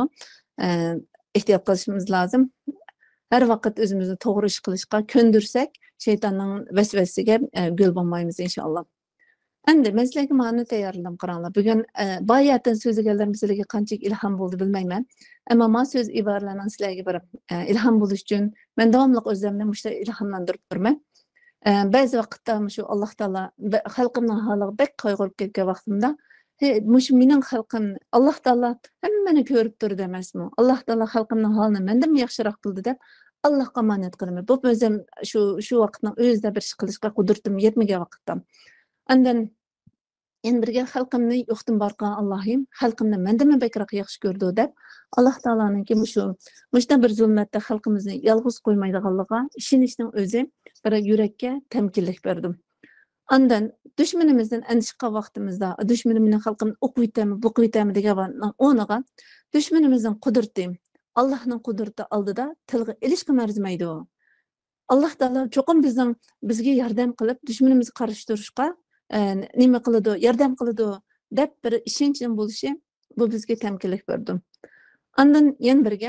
ehtiyot qilishimiz lozim. Har vaqt o'zimizni to'g'ri ish qilishga ko'ndirsak, shaytonning vasvasiga gul bo'lmaymiz inshaalloh. Endi men sizlarga ma'no tayyorladim qaranglar. Bugun bayatdan so'zlaganlarim sizlarga qancha ilhom bo'ldi bilmayman. Ammo men so'z iboralarni sizlarga bir ilhom bo'lish uchun men davomli o'zimni mushta ilhomlantirib turman. Ba'zi vaqtda shu Alloh taolo xalqimning holiga bek qayg'urib ketgan vaqtimda mush mening xalqim Alloh taolo hammani ko'rib turdi emasmi? Alloh taolo xalqimning holini mendan yaxshiroq qildi deb Allohga omonat qilaman. Bu o'zim shu vaqtning o'zida bir ish qilishga qudratim yetmagan vaqtda. Andan endi birga xalqimni yo'qdan barqan Allohim xalqimni mendan bekroq yaxshi ko'rdi deb Alloh taoloninki mushta bir zulmatda xalqimizni yolg'iz qo'ymaydiganligiga ishonishning o'zi bir yurakka tamkinlik berdim. Andan dushmanimizdan anishqa vaqtimizda dushmanim mening xalqimni o'qiytami, bo'qiytami degan o'rniga dushmanimizning qudrati, Allohning qudrati oldida tilga ilishga marzimaydi. Alloh taolo cho'qim bizga yordam qilib dushmanimizni qarshi turishga nima qiladi, yordam qiladi deb bir ishonchim bo'lishi bu bizga tamkinlik berdi. Andan yana birga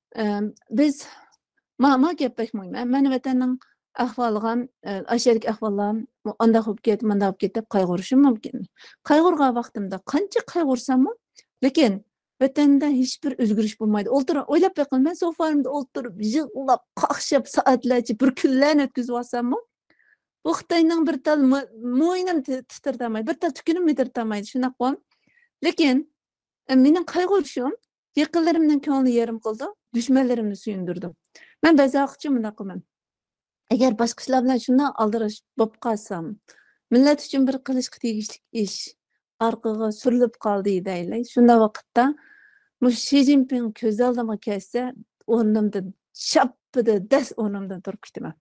biz ma gap aytmayman. Meni vatanning ahvoliga ashalik ahvollar unda bo'lib ket, munda bo'lib ket deb qayg'urishim mumkin. Qayg'urgan vaqtimda qancha qayg'ursam, lekin vatanda hech bir o'zgarish bo'lmaydi. O'ylab boqing, men sofarimda o'tirib, yig'lab, qaqshab soatlarcha bir kunlarni o'tkazib olsam, bu Xitoyning bir tal mo'yinim titirtamaydi, bir tal tukunim titirtamaydi, shunaqa qon. Lekin mening qayg'urishim yaqinlarimning ko'nglini yarim qildi, dushmanlarimni suyundirdim. Men ba'zi vaqtcha bunday qilman. Agar boshqalar bilan shundan aldirash bo'lib qolsam, millat uchun bir qilishga tegishli ish orqaga surilib qoldi deylik. Shunda vaqtda Xi Jinping ko'z oldimga kelsa, o'rnimdan shappida das o'rnimdan turib ketaman.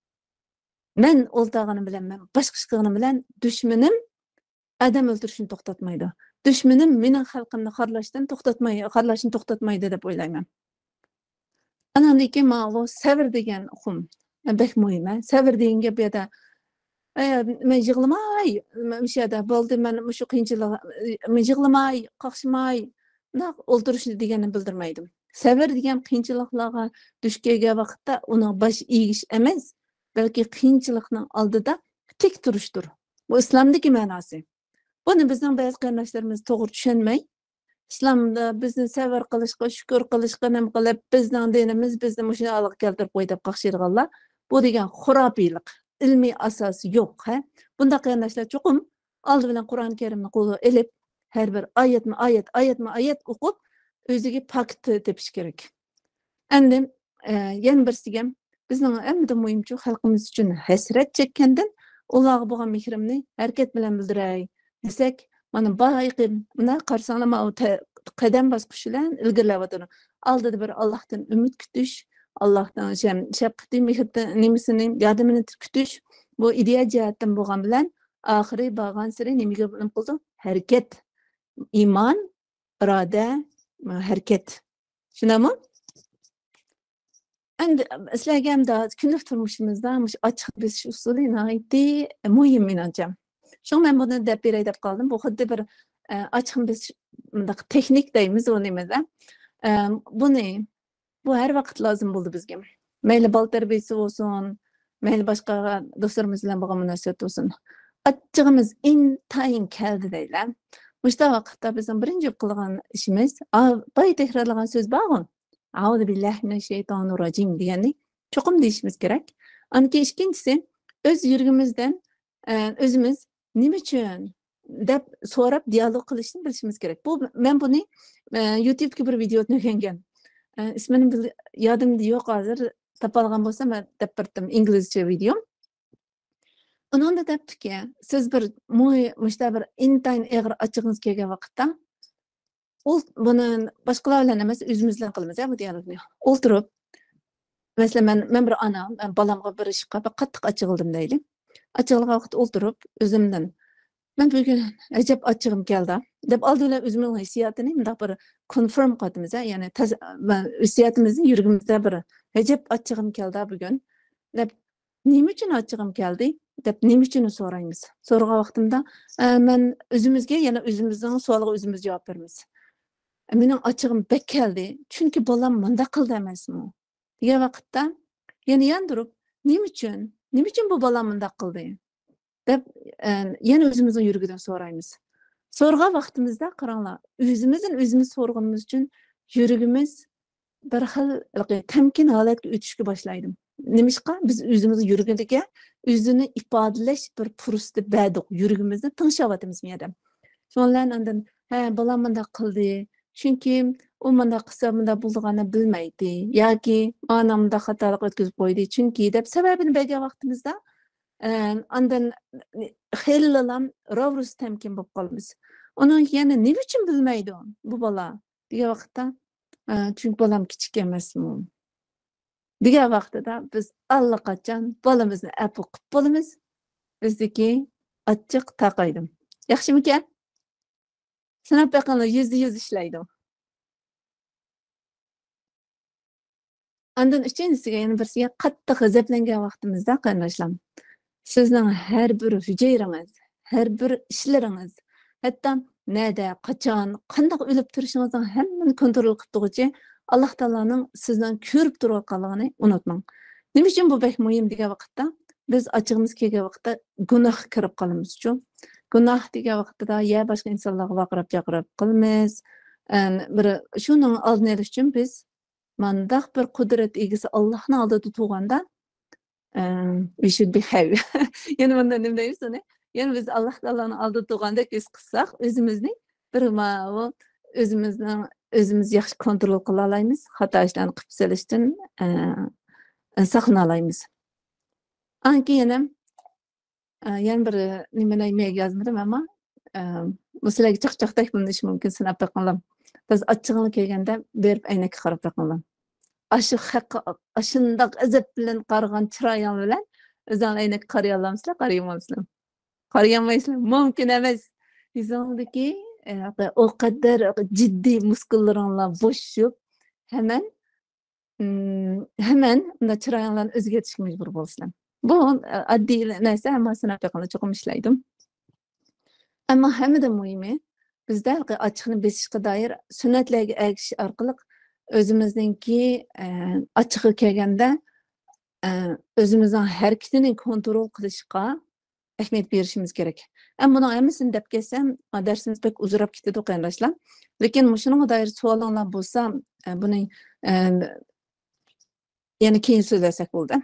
Men o'ltag'anim bilan, men boshqa ish qilganim bilan dushmanim adam o'ldirishni to'xtatmaydi. Dushmanim mening xalqimni xorlashni to'xtatmaydi deb o'ylayman. Andan keyin men sabr degan xum bek muhim. Sabr degan gap yerda men yig'lamay, o'sha yerda bo'ldi, men shu qiyinchilik men yig'lamay, qaqshmay, o'ldirishni deganini bildirmaydim. Sabr degan qiyinchiliklarga duch kelgan vaqtda uning bosh egish emas, balki qiyinchilikning oldida tik turishdir. Bu islomdagi ma'nosi. Buni bizning ba'zi qarindoshlarimiz to'g'ri tushunmay, islomda bizni sabr qilishga, shukr qilishga nima qilib, bizning dinimiz bizni mushuni olib keltirib qo'ydi deb qaqshirganlar. Bu degan xurofiylik, ilmiy asosi yo'q, ha? Bunda qarindoshlar cho'qim oldi bilan Qur'oni Karimni qo'lga olib, har bir oyat o'qib, o'ziga pakt tepish kerak. Endi yana birsiga bizning hamda muhimchi xalqimiz uchun hasrat chekkandan ularga bo'lgan mehrimni harakat bilan bildiray desak, mana bayqim, mana qarsanglar qadam bosqichidan ilgirlayotgan. Oldida bir Allohdan umid kutish, Allohdan shafqati, mehrdan nimasini, yordamini kutish, bu ideal jihatdan bo'lgan bilan Ahiri bağan siri nimiga bilim qildi? Hareket. İman, irade, hareket. Shunami? Endi sizlarga ham kunlik turmushimizda ochiq besish usuli nihoyatda muhim menimcha. Shu men buni deb beray deb qoldim. Bu xuddi bir ochiq besish texnik deymiz uni nimada. Bu her vaqt lazım bo'ldi bizga. Mayli bol tarbiyasi bo'lsin, mayli boshqa do'stlarimiz bilan bo'lgan munosabat bo'lsin. Achchig'imiz intayin keldi deylar. Mushta vaqtda bizning birinchi qilgan ishimiz, boy takrorlagan so'z bor. A'udhu billahi mineşşeytanirracim degani cho'qim deyishimiz kerak. Anki ikkinchisi o'z yurgimizdan o'zimiz nima uchun deb so'rab dialog qilishni bilishimiz kerak. Men buni YouTube'ga bir videoni o'rgangan. İsmini yadımda yok hazır. Tapalgan bo'lsam deb birdim inglizcha video. Onun da debdi ki siz bir mushta bir intayin eg'ir ochig'ingiz kelgan vaqtda buni boshqalar bilan emas o'zimiz bilan qilamiz bu dialogni. O'ltirib masalan men bir ana, balamga bir ishqa qattiq ochig'ildim deylik. Ochig'ilgan vaqt o'ltirib o'zimdan ben bugün acayip açığım geldi. Dep aldılar özümün hissiyatını mı bir confirm qatımız yani hissiyatımızın yürgümüzde bir acayip açığım geldi bugün. Dep nima uchun açığım geldi? Dep nima uchun so'raymiz. So'rgan vaqtimda men o'zimizga yana o'zimizning savoliga o'zimiz javob beramiz. Mening açığım bek keldi. Chunki bolam menda qildi emasmi? Degan vaqtda yana yandurib nima uchun bu bolam menda qildi? Deb yana o'zimizning yurgidan so'raymiz. So'rgan vaqtimizda qaranglar, o'zimiz so'rganimiz uchun yurigimiz bir xil tamkin holatga o'tishga boshlaydi. Nimishqa biz o'zimizning yurigiga o'zini ifodalash bir fursati berdik. Yurigimizni tinshavatimiz bu yerda. Shunlardan bolam menda qildi, chunki u menda qilsa menda bo'lganini bilmaydi yoki onamda xatolik o'tkazib qo'ydi, chunki deb sababini bergan vaqtimizda andan xeylilam ravrus temkin bo'lib qolamiz. Onun yana nima uchun bilmaydi bu bola degan vaqtda chunki bolam kichik emasmi degan vaqtida biz allaqachon bolamizni apu qilib bo'lamiz. Bizniki ochiq taqaydi. Yaxshimikan? Sinab baqanlar %100 ishlaydi. Andan uchinchisiga yana birsiga qattiq g'azablangan vaqtimizda qarindoshlar sizning har bir hujayrangiz, har bir ishlaringiz, hatto nada, qachon, qanday o'lib turishingizni hammani kontrol qilib turuvchi Alloh taolaning sizdan ko'rib turayotganligini unutmang. Nima uchun bu bek muhim degan vaqtda biz ochig'imiz kelgan vaqtda gunoh kirib qolamiz uchun. Gunoh degan vaqtda ya boshqa insonlarga vaqirab chaqirib qilamiz. Bir shuning oldini olish uchun biz mandaq bir qudrat egasi Allohning oldida turganda we should behave. Yani bundan nima deymiz uni? Yani biz Alloh taolaning oldida turganda his qilsak, o'zimizni bir o'zimiz yaxshi kontrol qila olamiz, xato ishlarni qilib selishdan saqlana olamiz. Anki yana bir nimani yozmadim ammo bu sizlarga chaqchaqdak bo'linishi mumkin sinab baqinglar. Biz ochig'ini kelganda berib aynakka qarab baqinglar. Aşındaq azab bilan qargan chiroying bilan o'zingni aynakka qaray olamsizlar, qarayolmaysizlar. Qarayolmaysizlar, mumkin emas. Yuzingdagi o qadar jiddiy muskullaringlar bo'shib, hemen unda chiroyinglarni o'zgartirishga majbur bo'lsizlar. Bu oddiy narsa, ammo sinab baqinglar cho'qim ishlaydi. Ammo hammadan muhimi bizda ochiqni besishga doir sunnatlarga ergashish orqali o'zimizningki ochiqqa kelganda o'zimizning harakatini kontrol qilishga ahamiyat berishimiz kerak. Ammo buni hammasini deb kelsam, darsimiz pek uzrab ketadi qarindoshlar. Lekin shunga doir savolinglar bo'lsa, buni yana keyin so'zlasak bo'ldi.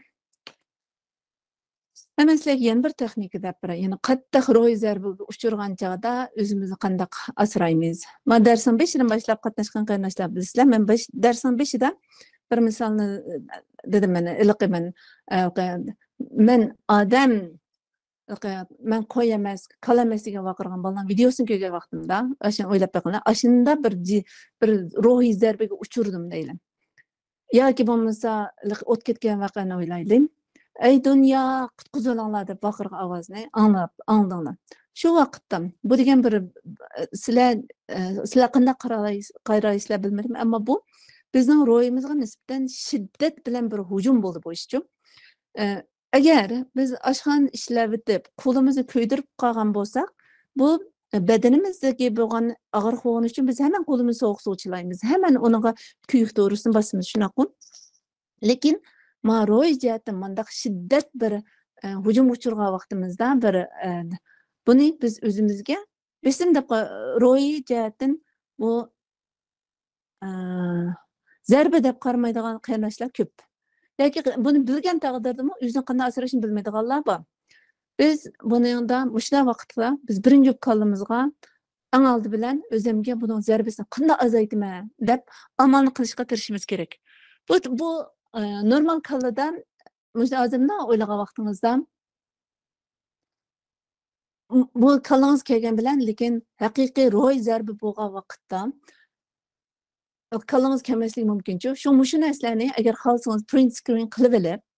Hemen sizlarga yana bir texnika deb beray. Yani qattiq ro'y zarbiga uchirgan chog'da o'zimizni qanday asraymiz. Men darsning 5idan boshlab qatnashgan qarindoshlar bilasizlar. Men darsning 5ida bir misolni dedim men iliqi men odam men qo'y emas, kal emas degan vaqirgan bolaning videosini ko'rgan vaqtimda, ashuni o'ylab baqinglar, ashunda bir ruhiy zarbiga uchirdim deyman. Yoki bo'lmasa o't ketgan vaqani o'ylaylik. ey dunyo qutquzinglar deb baqirgan ovozni angladinglar. Shu vaqtda bu degan bir sizlar qanday qaraysiz bilmadim, ammo bu bizning ro'yimizga nisbatan shiddat bilan bir hujum bo'ldi bu ish uchun. Agar biz oshxon ishlab bitib, qo'limizni kuydirib qolgan bo'lsak, bu badanimizdagi bo'lgan og'riq bo'lgani uchun biz hemen qo'limizni sovuq suv chilaymiz. Hemen unaga kuyuk to'g'risini basamiz, shunaqa. Lekin ro'y jihatdan mandaq shiddat bir hujum uchirgan vaqtimizda bir buni biz o'zimizga besim deb ro'y jihatdan bu zarba deb qaramaydigan qarindoshlar ko'p. Yoki buni bilgan taqdirdami o'zini qanday asrashini bilmaydiganlar bor. Biz buningda mushlar vaqtda biz birinchi kallamizga eng oldi bilan o'zimga buning zarbasini qanday azaytaman deb amal qilishga tirishimiz kerak. Bu normal kalladan mushlar o'zimdan o'ylagan vaqtingizda bu kallangiz kelgan bilan lekin haqiqiy ro'y zarbi bo'lgan vaqtda kallangiz kelmasligi mumkinchu. Shu narsalarni agar xohlasangiz print screen qilib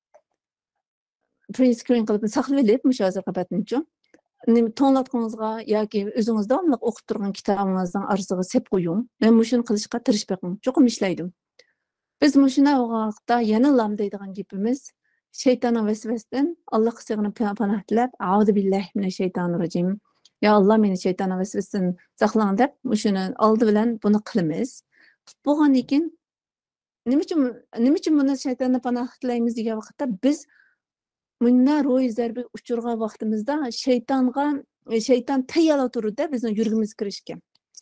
saqlab olib mushu hozir qabatnichu. To'nglatqingizga yoki o'zingiz davomli o'qib turgan kitobingizdan orasiga sep qo'ying. Men mushuni qilishga tirishib baqing. Cho'qim ishlaydim. Biz mushuna vaqtda yana lam deydigan gapimiz shaytonning vasvasidan Allohga sig'inib panoh tilab, "A'udhu billahi minash shaytonir rojim." Ya Allah meni shaytonning vasvasidan saqlang deb mushuni oldi bilan buni qilamiz. Bo'lgandan keyin nima uchun buni shaytondan panoh tilaymiz degan vaqtda biz bundan ro'y zarbi uchirgan vaqtimizda shayton tayyorla turdi bizni yurgimiz kirishga.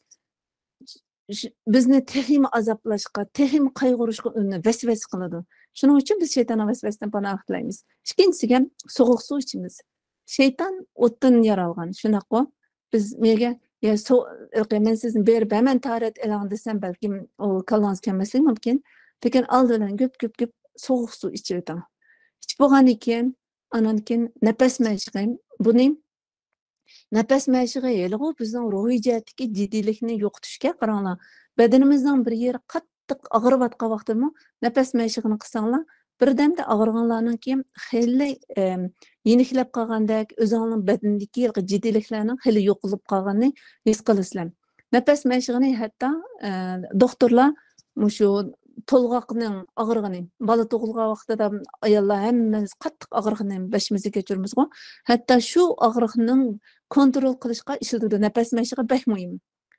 Bizni texim azoblashga, texim qayg'urishga uni vasvas qiladi. Shuning uchun biz shaytonning vasvasidan panoh tilaymiz. Ikkinchisiga sovuq suv ichimiz. Shayton o'tdan yaralgan. Shunaqa biz menga men sizni berib hemen tarat elan desam balki o kallangiz kelmasligi mumkin. Lekin oldindan ko'p sovuq suv ichib o'ting. Ichib bo'lgandan keyin andan keyin nafas mashqi. Buni nafas mashqi yelg'u bizning ruhiy jihatdagi jiddiylikni yo'qotishga qaranglar. Badanimizning bir yeri qattiq og'riyotgan vaqtda nafas mashqini qilsanglar, birdamda og'riganlarning keyin xeyli yeniklab qolgandek, o'zingizning badandagi jiddiyliklarning xeyli yo'qolib qolganini his qilasizlar. Nafas mashqini hatto doktorlar mushu to'lg'oqning og'rig'ini, bola tug'ilgan vaqtida ayollar hammamiz qattiq og'riqni bashimizga kechiramiz-ku. Hatto shu og'riqning kontrol qilishga ishlatadi. Nafas mashqi bek muhim.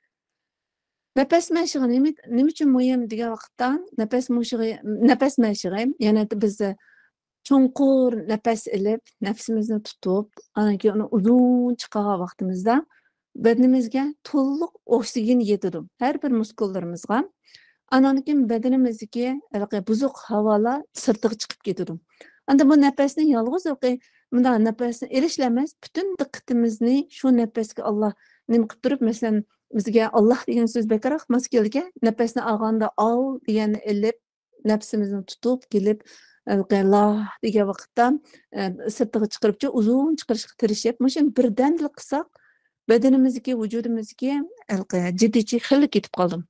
Nafas mashqi nima uchun muhim degan vaqtda nafas mashqi yana biz chunqur nafas ilib, nafsimizni tutib, ana keyin uni uzun chiqargan vaqtimizda badanimizga to'liq oksigen yetadi. Har bir muskullarimizga. Andan keyin badanimizdagi buzuq havolar sirtiga chiqib ketadi. Anda bu nafasni yolg'iz bunday nafasni ilishlar emas, butun diqqatimizni shu nafasga Alloh nima qilib turib, masalan, bizga Alloh degan so'z bekaraq maskelga nafasni olganda ol deganni ilib, nafsimizni tutib kelib Allah degan vaqtda sirtiga chiqiribcha uzun chiqarishga tirishib, shuni birdamlik qilsak, badanimizga, vujudimizga jiddiy xil ketib qoldim.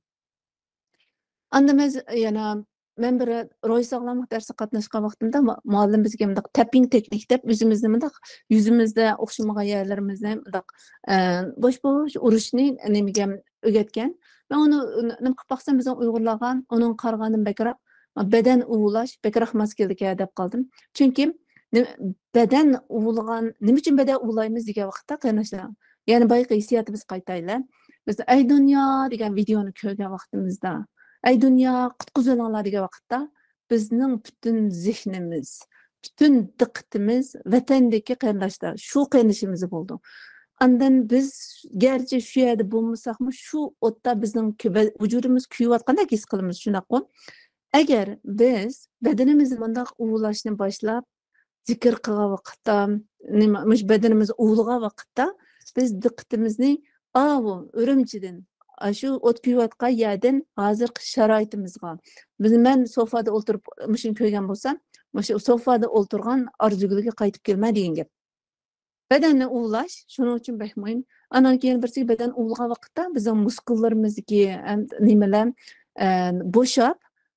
Andamız yana men bir ro'y sog'lomlik darsi qatnashgan vaqtimda muallim bizga bunday tapping teknik deb o'zimizni bunday yuzimizda o'xshamagan yerlarimizni bunday bosh urishni nimaga o'rgatgan. Men uni nima qilib baqsam bizning Uyg'urlarga uning qarg'anim bekrab badan uvlash bekrab mos keldi deb qoldim. Chunki badan uvlagan nima uchun badan uvlaymiz degan vaqtda qaynashlar. Ya'ni bayqi hissiyatimiz qaytaylar. Biz ay dunyo degan videoni ko'rgan vaqtimizda ay dunyo qutquzinglar degan vaqtda bizning butun zihnimiz, butun diqqatimiz vatandagi qarindoshlar, shu qarinishimiz bo'ldi. Andan biz garchi shu yerda bo'lmasakmi, shu o'tda bizning vujudimiz kuyayotgandek his qilamiz, shunaqa. Agar biz badanimizni bunday uvlashni boshlab, zikr qilgan vaqtda, badanimiz uvlagan vaqtda biz diqqatimizni Urumchidan shu o't kuyayotgan yerdan hozirgi sharoitimizga men sofada o'tirib mushuni ko'rgan bo'lsam, shu sofada o'tirgan orzuguliga qaytib kelma degan gap. Badanni uvlash shuning uchun bek muhim. Andan keyin birsi badan uvlagan vaqtda bizning muskullarimizdagi nimalar bo'shab,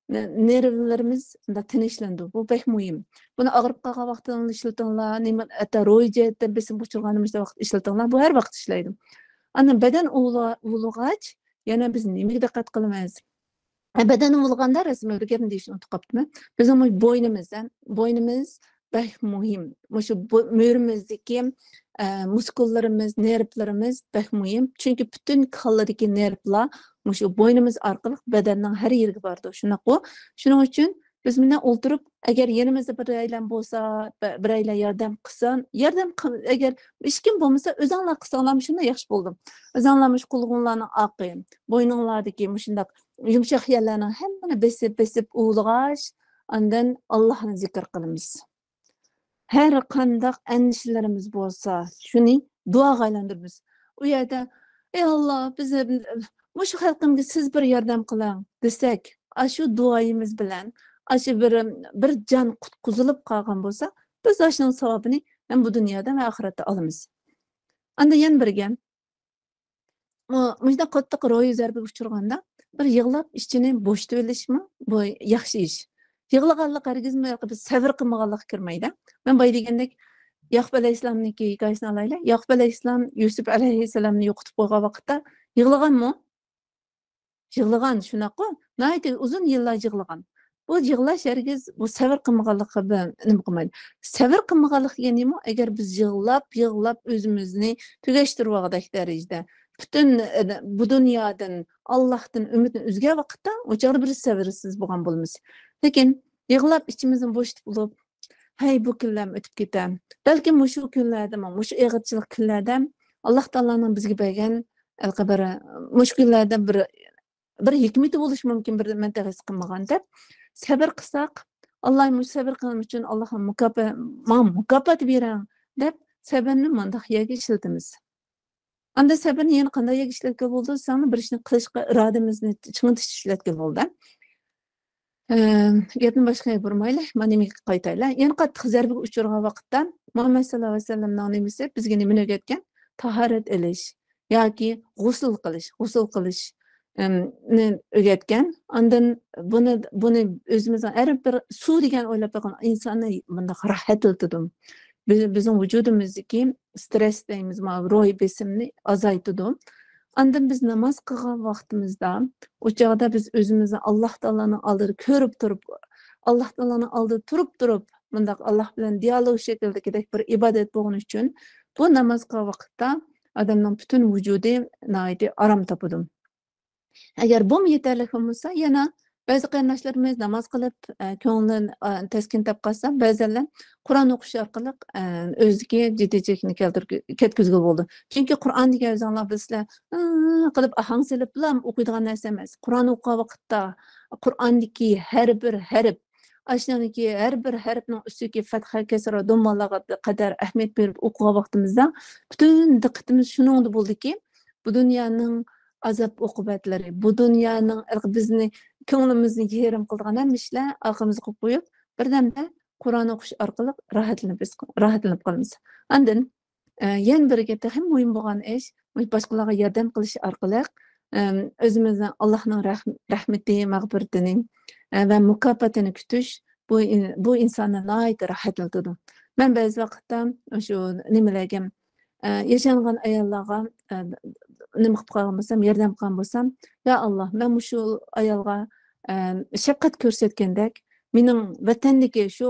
nervlarimiz da tinchlandı. Bu pek mühim. Bunu ağrıp qalğan vaqtda işletinglar, nima ata ro'yjetda besim uçurganımızda vaqt işletinglar. Bu her vaqt işleydi. Ana beden ulug'ach, yana biz nimaga diqqat qilamiz? Beden ulg'anda rasmiy bir gapni deyishni unutib qolibman. Bizning bo'ynimiz pek mühim. Shu mo'rimizdagi muskullarimiz, nervlarimiz pek mühim. Çünkü bütün kalladaki nervlar shu bo'ynimiz orqali bedenning har yeriga bordi. Shuning uchun biz bundan o'ltirib, agar yanimizda bir aylan bo'lsa, bir aylan yordam qilsa, agar hech kim bo'lmasa, o'zinglar qilsanglar shunday yaxshi bo'ldi. O'zinglar mush qulg'onlarni oqim, bo'yninglardagi shundaq yumshoq yerlarning hammani besib ulg'ash, ondan Allohni zikr qilamiz. Her qandaq endişelerimiz bo'lsa, shuni duoga aylantiramiz. U yerda ey Alloh, bizni shu xalqimga siz bir yordam qiling desak, shu duoyimiz bilan shu bir jon qutqizilib qolgan bo'lsa, biz shuning savobini ham bu dunyoda va oxiratda olamiz. Anda yana bir gap. Mujda qattiq ro'yi zarba uchirganda bir yig'lab ichini bo'shatib olishmi? Bu yaxshi ish. Yig'laganlik hargizmi biz sabr qilmaganlik kirmaydi. Men boy degandek Yaqub alayhissalomniki hikoyasini olaylik. Yaqub alayhissalom Yusuf alayhissalomni yo'qotib qo'ygan vaqtda yig'laganmi? Yig'lagan shunaqa, nayt uzun yillar yig'lagan. Bu yig'lash hargiz bu sabr qilmaganlikqa nima qilmaydi. Sabr qilmaganlik degani agar biz yig'lab o'zimizni tugashtirib olgandek darajada bütün bu dunyodan Allohdan umidni uzgan vaqtda o'chog'da bir sabrsiz bo'lgan bo'lamiz. Lekin yig'lab ichimizni bo'shatib olib, hey bu kunlar o'tib ketar. Balki shu kunlarda, shu ig'irchilik kunlarda Alloh taoloning bizga bergan alqabara mushkullarda bir hikmati bo'lishi mumkin, bir mantaqasi qilmagan deb sabr qilsak, Alloh sabr qilgan uchun Alloh mukofot berang deb sabrni mundaq yerga ishlatamiz. Anda sabrni yana qanday ishlatga bo'ldi? Sana bir ishni qilishga irodamizni chingitish ishlatga bo'ldi. Gapni boshqaga burmaylik, mana nimaga qaytaylik. Yana qattiq zarbaga uchragan vaqtda Muhammad sallallohu alayhi vasallamning nimasi bizga nimani o'rgatgan? Tahorat ilish yoki g'usl qilish o'rgatgan. Ondan buni o'zimizdan har bir suv degan o'ylab qo'ygan insonni bunday rahatlatdim. Bizim vücudumuzdaki stres deyimiz, ruhi besimni azaytidi. Ondan biz namoz qilgan vaqtimizda, o chog'da biz o'zimizni Alloh taolani oldida ko'rib turib, Alloh taolani oldida turib, bundaq Alloh bilan dialog shaklidagi bir ibodat bo'lgani uchun bu namoz qilgan vaqtda odamning butun vujudi nihoyatda orom topadi. Agar bu yetarli bo'lmasa, yana ba'zi qarindoshlarimiz namoz qilib, ko'nglini taskin topib qolsa, ba'zilar Qur'on o'qish orqali o'ziga jiddiylikni ketkizgan bo'ldi. Chunki Qur'on degan o'zinglar bizlar qilib ahang silib bilan o'qiydigan narsa emas. Qur'on o'qigan vaqtda Qur'ondagi har bir harf, ashnaniki har bir harfning ustiga fatha, kasra, dommalarga qadar ahamiyat berib o'qigan vaqtimizda butun diqqatimiz shuningda bo'ldiki, bu dunyoning azab uqubatlari, bu dunyoning bizni ko'nglimizni yerim qilgan ham ishlar orqamizga qo'yib, birdamda Qur'on o'qish orqali rohatlanib qolamiz. Ondan yana bir gapda ham muhim bo'lgan ish, boshqalarga yordam qilish orqali o'zimizni Allohning rahmati, mag'firatini va mukofotini kutish bu insonni nihoyat rohatlatadi. Men ba'zi vaqtda shu nimalarga yaşangan ayollarga nima qilib qolgan bo'lsam, yordam qilgan bo'lsam, ya Alloh, men shu ayolga shafqat ko'rsatgandek, mening vatandagi shu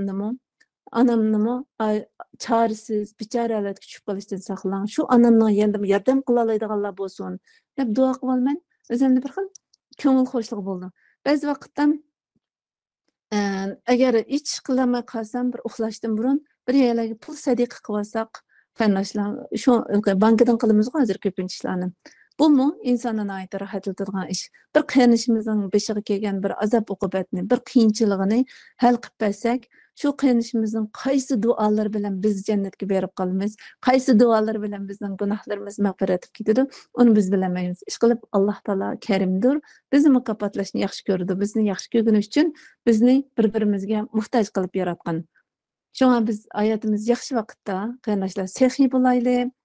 onamnimi chorasiz, bechoralarga tushib qolishdan saqlang. Shu onamning yanada yordam qila oladiganlar bo'lsin deb duo qilman. O'zimda bir xil ko'ngil xo'shlik bo'ldi. Ba'zi vaqtda agar ish qilamay qolsam, bir uxlashdan burun bir yerlarga pul sadiqa qilib olsak, qarindoshlar, shu bankadan qilamiz hozir ko'pincha ishlarni. Bu insonni nihoyat rohatlatadigan ish. Bir qiynalishimizning beshiga kelgan bir azob uqubatni, bir qiyinchiligini hal qilib bersak, shu qiynalishimizning qaysi duolar bilan biz jannatga berib qolamiz, qaysi duolar bilan bizning gunohlarimiz mag'firat ketadi, uni biz bilmaymiz. Ishqilib Alloh taolo karimdir, bizni mukofotlashni yaxshi ko'rdi, bizni yaxshi ko'rgani uchun bizni bir-birimizga muhtoj qilib yaratgan. Shunga biz hayotimiz yaxshi vaqtda qarindoshlar sehiy bo'laylik.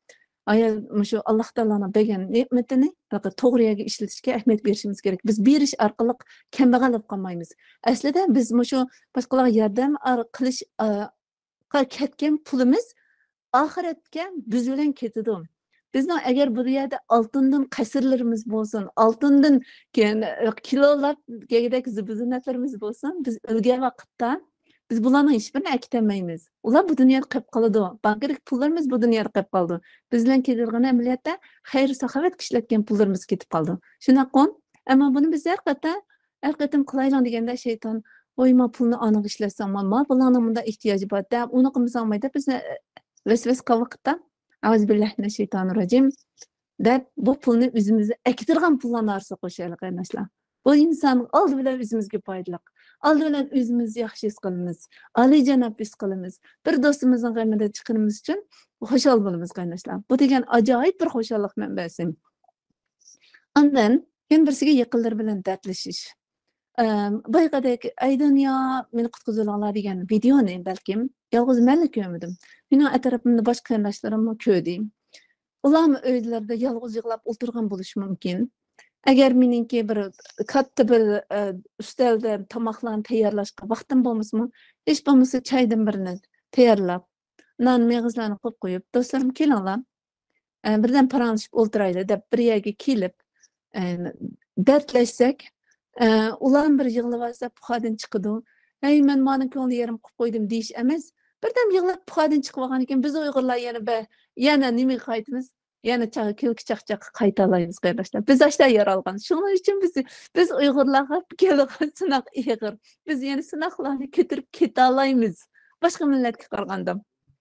Şu Allah Teala'nın bergen nimetini to'g'ri yerga ishlatishga ahamiyat berishimiz kerak. Biz berish orqali kambag'al bo'lib qolmaymiz. Aslida biz shu boshqalarga yordam qilish ketgan pulimiz oxiratga biz bilan ketadi. Bizning agar bu yerda oltindan qasrlarimiz bo'lsin, oltindan kilolab degidek ziynatlarimiz bo'lsin, biz o'lgan vaqtda biz bularning hech birini aktamaymiz. Ular bu dunyoda qolib qoladi. Bankadagi pullarimiz bu dunyoda qolib qoldi. Biz bilan keladigan amaliyotda xayr saxovat ishlatgan pullarimiz ketib qoldi. Shunaqa, ammo buni biz har qatam qilaylik deganda shayton oyma pulni aniq ishlasam, ma bularning bunda ehtiyoji bor deb uni qilmaydi. Bizni vasvas qilmoqda. Auzubillahi minashaytonirrojim deb bu pulni o'zimizga aktirgan pullarni arsa qo'shaylik qardoshlar. Bu inson oldi bilan o'zimizga foydali. Oldi bilan o'zimiz yaxshi his qilamiz. Oliyjanob his qilamiz. Bir do'stimizning g'amida chiqishimiz uchun xushal bo'lamiz qardoshlar. Bu degan ajoyib bir xushallik manbasi. Ondan keyin birsiga yaqinlar bilan dardlashish. Bayqadek ay dunyo meni qutqizinglar degan videoni balkim yolg'iz men ko'rmadim. Mening atrofimda boshqa qarindoshlarim ko'rdi. Ular uylarida yolg'iz yig'lab o'tirgan bo'lishi mumkin. Agar meningki bir katta bir ustalda tomoqlarni tayyorlashga vaqtim bo'lmasa, hech bo'lmasa chaydan birini tayyorlab, non meg'izlarni qo'yib, do'stlarim kelinglar, birdan paranglashib o'tiraylik deb bir yerga kelib, dardlashsak, ular bir yig'lab olsa, puxadan chiqadi. Ey, men mana ko'ngli yarim qilib qo'ydim deyish emas. Birdan yig'lab puxadan chiqib olgan ekan, biz Uyg'urlar yana nimaga qaytamiz? Yana kelki chaqchaq qayta olaymiz qardoshlar. Biz ashta yaralgan. Shuning uchun biz Uyg'urlarga kelgan sinoq ig'ir. Biz yana sinoqlarni ko'tarib keta olmaymiz. Boshqa millatga qaraganda.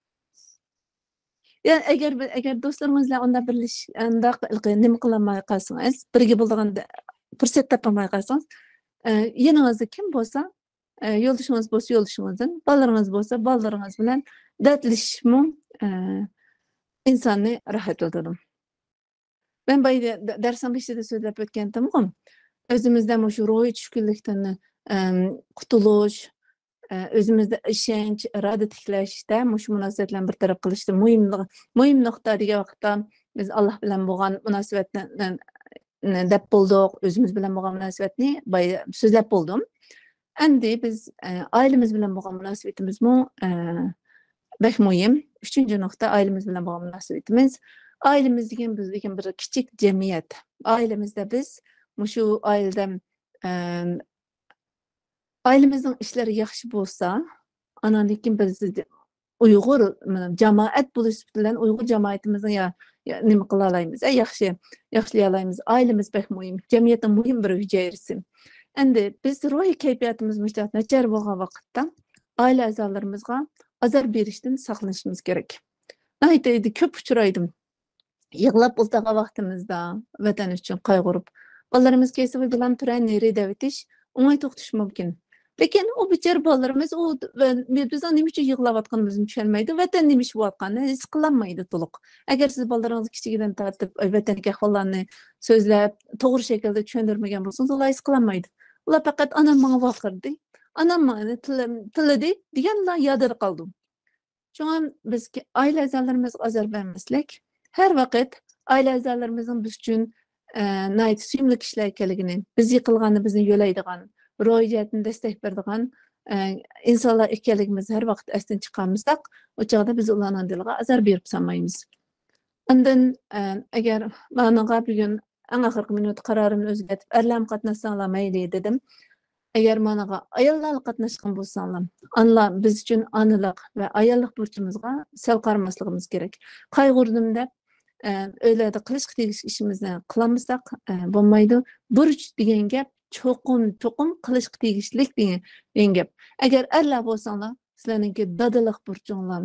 Yani agar do'stlaringiz bilan unda nima qilmay qolsangiz, birga bo'lganda fursat topmay qolsangiz, yaningizda kim bo'lsa, yo'ldoshingiz bo'lsa yo'ldoshingiz, bolalaringiz bo'lsa bolalaringiz bilan dardlashishmi insonni rahatlatadi. Ben bayda dersim başında söylep ötkendim. Özümüzde shu ruhiy tushkunlikdan qutuluş, özümüzde ishonch, iroda tiklashda shu munosabatlarni bartaraf qilishda muhim nuqta degan vaqtda biz Alloh bilan bo'lgan munosabatni deb bo'ldik, o'zimiz bilan bo'lgan munosabatni so'zlab bo'ldim. Endi biz ailemiz bilan bo'lgan munosabatimizmi bek muhim. Üçüncü nuqta ailemiz bilan bo'lgan munosabatimiz. Ailemiz degan bir kichik jamiyat. Ailemizde biz shu ailada ailemizning ishlari yaxshi bo'lsa, ana lekin biz Uyg'ur jamoat bo'lish bilan Uyg'ur jamoatimizni nima qila olamiz? Yaxshilay olamiz. Ailemiz bek muhim. Jamiyatning muhim bir hujayrasi. Endi biz ruhiy kayfiyatimiz nachar bo'lgan vaqtda aile a'zolarimizga azar berishdan saqlanishimiz kerak. Aytaydi ko'p uchraydim. Yig'lab o'ltagan vaqtimizda vatan uchun qayg'urib, bolalarimiz kelsa bilan turan neri davetish, o'ngay to'xtatish mumkin. Lekin o bichar bolalarimiz bizning nima uchun yig'layotganimizni tushunmaydi, vatan nima ish bo'layotganini his qilolmaydi to'liq. Agar siz bolalaringizni kichigidan tortib vatanga ahvollarni so'zlab, to'g'ri shaklda tushuntirmagan bo'lsangiz, ular his qilolmaydi. Ular faqat onam menga vaqirdi, onam meni tilidi deganlar yodida qoldi. Shunga biz oila a'zolarimizga azar bermaslik, her vaqt oila a'zolarimizning biz uchun suyimli kishilar ekanligini, biz yiqilganni bizni yo'laydigan, ro'yatni destek beradigan insonlar ekanligimizni har vaqt esdan chiqarmasak, o chog'da biz ularning diliga azar berib sanmaymiz. Ondan agar menga bugun eng oxirgi minut qarorimni o'zgartib, erlar qatnashsanglar mayli dedim. Agar menga ayollar qatnashgan bo'lsanglar, onlar biz uchun onalik va ayollik burchimizga sal qaramasligimiz kerak. Qayg'urdim deb o'ylarda qilishga tegishli ishimizni qilmasak bo'lmaydi. Burch degan gap cho'qim qilishga tegishlik degan gap. Agar erlar bo'lsanglar, sizlarningki dadalik burchinglar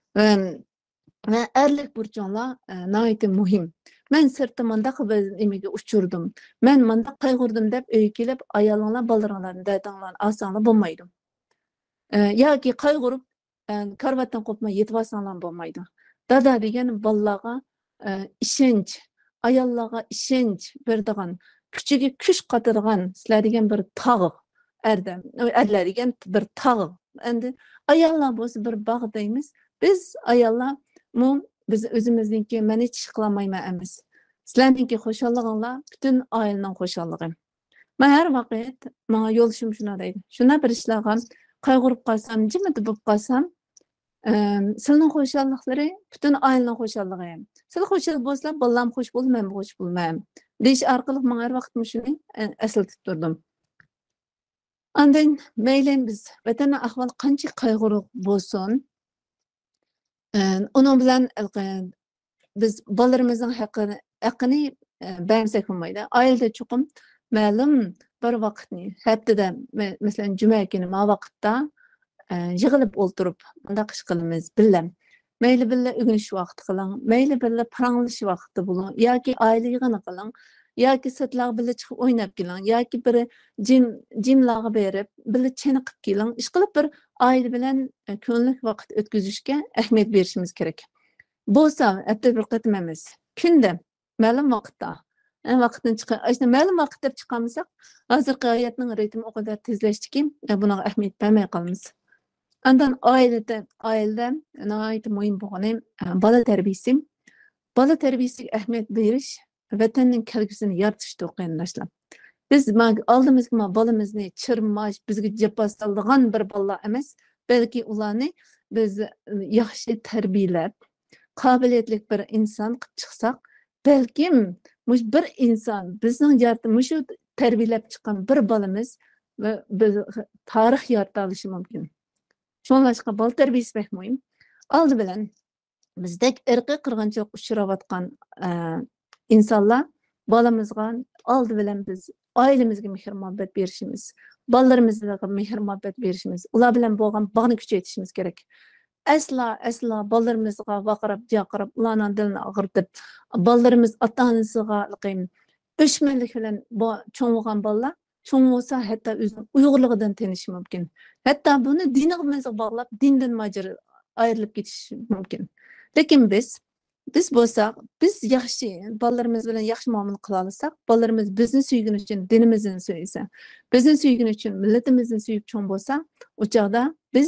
va erlik burchinglar nihoyatda muhim. Men sirtda mandaq nimaga uchirdim. Men mandaq qayg'urdim deb uyga kelib, ayolinglar, bolalaringlarni, dadanglarni olsanglar bo'lmaydi. Yoki qayg'urib, karvatdan qo'pmay yetib olsanglar bo'lmaydi. Dada degan bolalarga ishonch, ayollarga ishonch beradigan, kuchiga kuch qatadigan sizlar degan bir tog' erlar degan bir tog'. Endi ayollar bo'lsa bir bog' deymiz. Biz ayollar biz o'zimizniki men hech ish qilolmayman emas. Sizlarniki xo'shallig'inglar butun oilaning xo'shallig'i. Men har vaqt menga yo'lishim shuna deydi. Shuna bir ishlarga qayg'urib qolsam, jimit bo'lib qolsam, sizning xo'shalliqlari butun oilaning xo'shallig'i. Siz xo'shal bo'lsa, bolam xo'sh bo'ldi, men xo'sh bo'lmayman. Deyish orqali men har vaqt shuni eslatib turdim. Ondan mayli biz vatanning ahvoli qancha qayg'uruq bo'lsin, onun bilan biz bolalarımızın haqqını bermesek olmaydı. Ailede çoxum ma'lum bir vaqtni, haftada mesela cuma günü ma vaqtda yig'ilib o'ltirib, undaq ish qilamiz, billam. Mayli billa o'g'inish vaqti qiling, mayli billa paranglish vaqti bo'ling, yoki oila yig'ini qiling, yoki sirtlarga billa chiqib o'ynab keling, yoki bir jimlarga berib, billa chiniqib keling. Ish qilib bir oila bilan ko'ngilli vaqt o'tkazishga ahamiyat berishimiz kerak. Bo'lsa, haftada bir qatim emas, kunda, ma'lum vaqtda. Vaqtdan chiqib, işte ma'lum vaqt deb chiqamisak, hozirgi hayotning ritmi o kadar tezlashdiki, bunaqa ahamiyat bermay qolamiz. Ondan oilada nihoyat muhim bo'lgani bola tarbiyasi. Bola tarbiyasiga ahamiyat berish vatanning kelgusini yaratishdir qarindoshlar. Biz oldimizga bolamizni chirmash, bizga jafo soladigan bir bolalar emas, balki ularni biz yaxshi tarbiyalab, qobiliyatli bir inson qilib chiqsak, balkim bir inson bizning yaratib shu tarbiyalab chiqqan bir bolamiz va biz tarix yarata olishi mumkin. Şonlaşqa bola tarbiyasi pek muhim. Aldı bilan bizdek irqiy qirg'inchilik uchrayotgan insonlar bolamizga aldı bilan biz oilamizga mehr muhabbat berishimiz, bolalarimizga mehr muhabbat berishimiz, ular bilan bo'lgan bog'ni kuchaytirishimiz kerak. Asla bolalarımızga vaqirab, jaqirab, ularning dilini og'ritib, bolalarimiz ota-onasiga o'chmanlik bilan cho'ng bo'lgan bolalar çoğun olsa hatta özünün Uygurluğundan tanışı mümkün. Hatta bunu dinimize bağlap dinden macera ayrılıp geçiş mümkün. Lakin biz bolsak, biz yaxşı, balalarımız bilen yaxşı muamele kılalısak, balalarımız bizni süygün için dinimizin söylese, bizni süygün için milletimizin süyüp çoğun bolsa, o çağda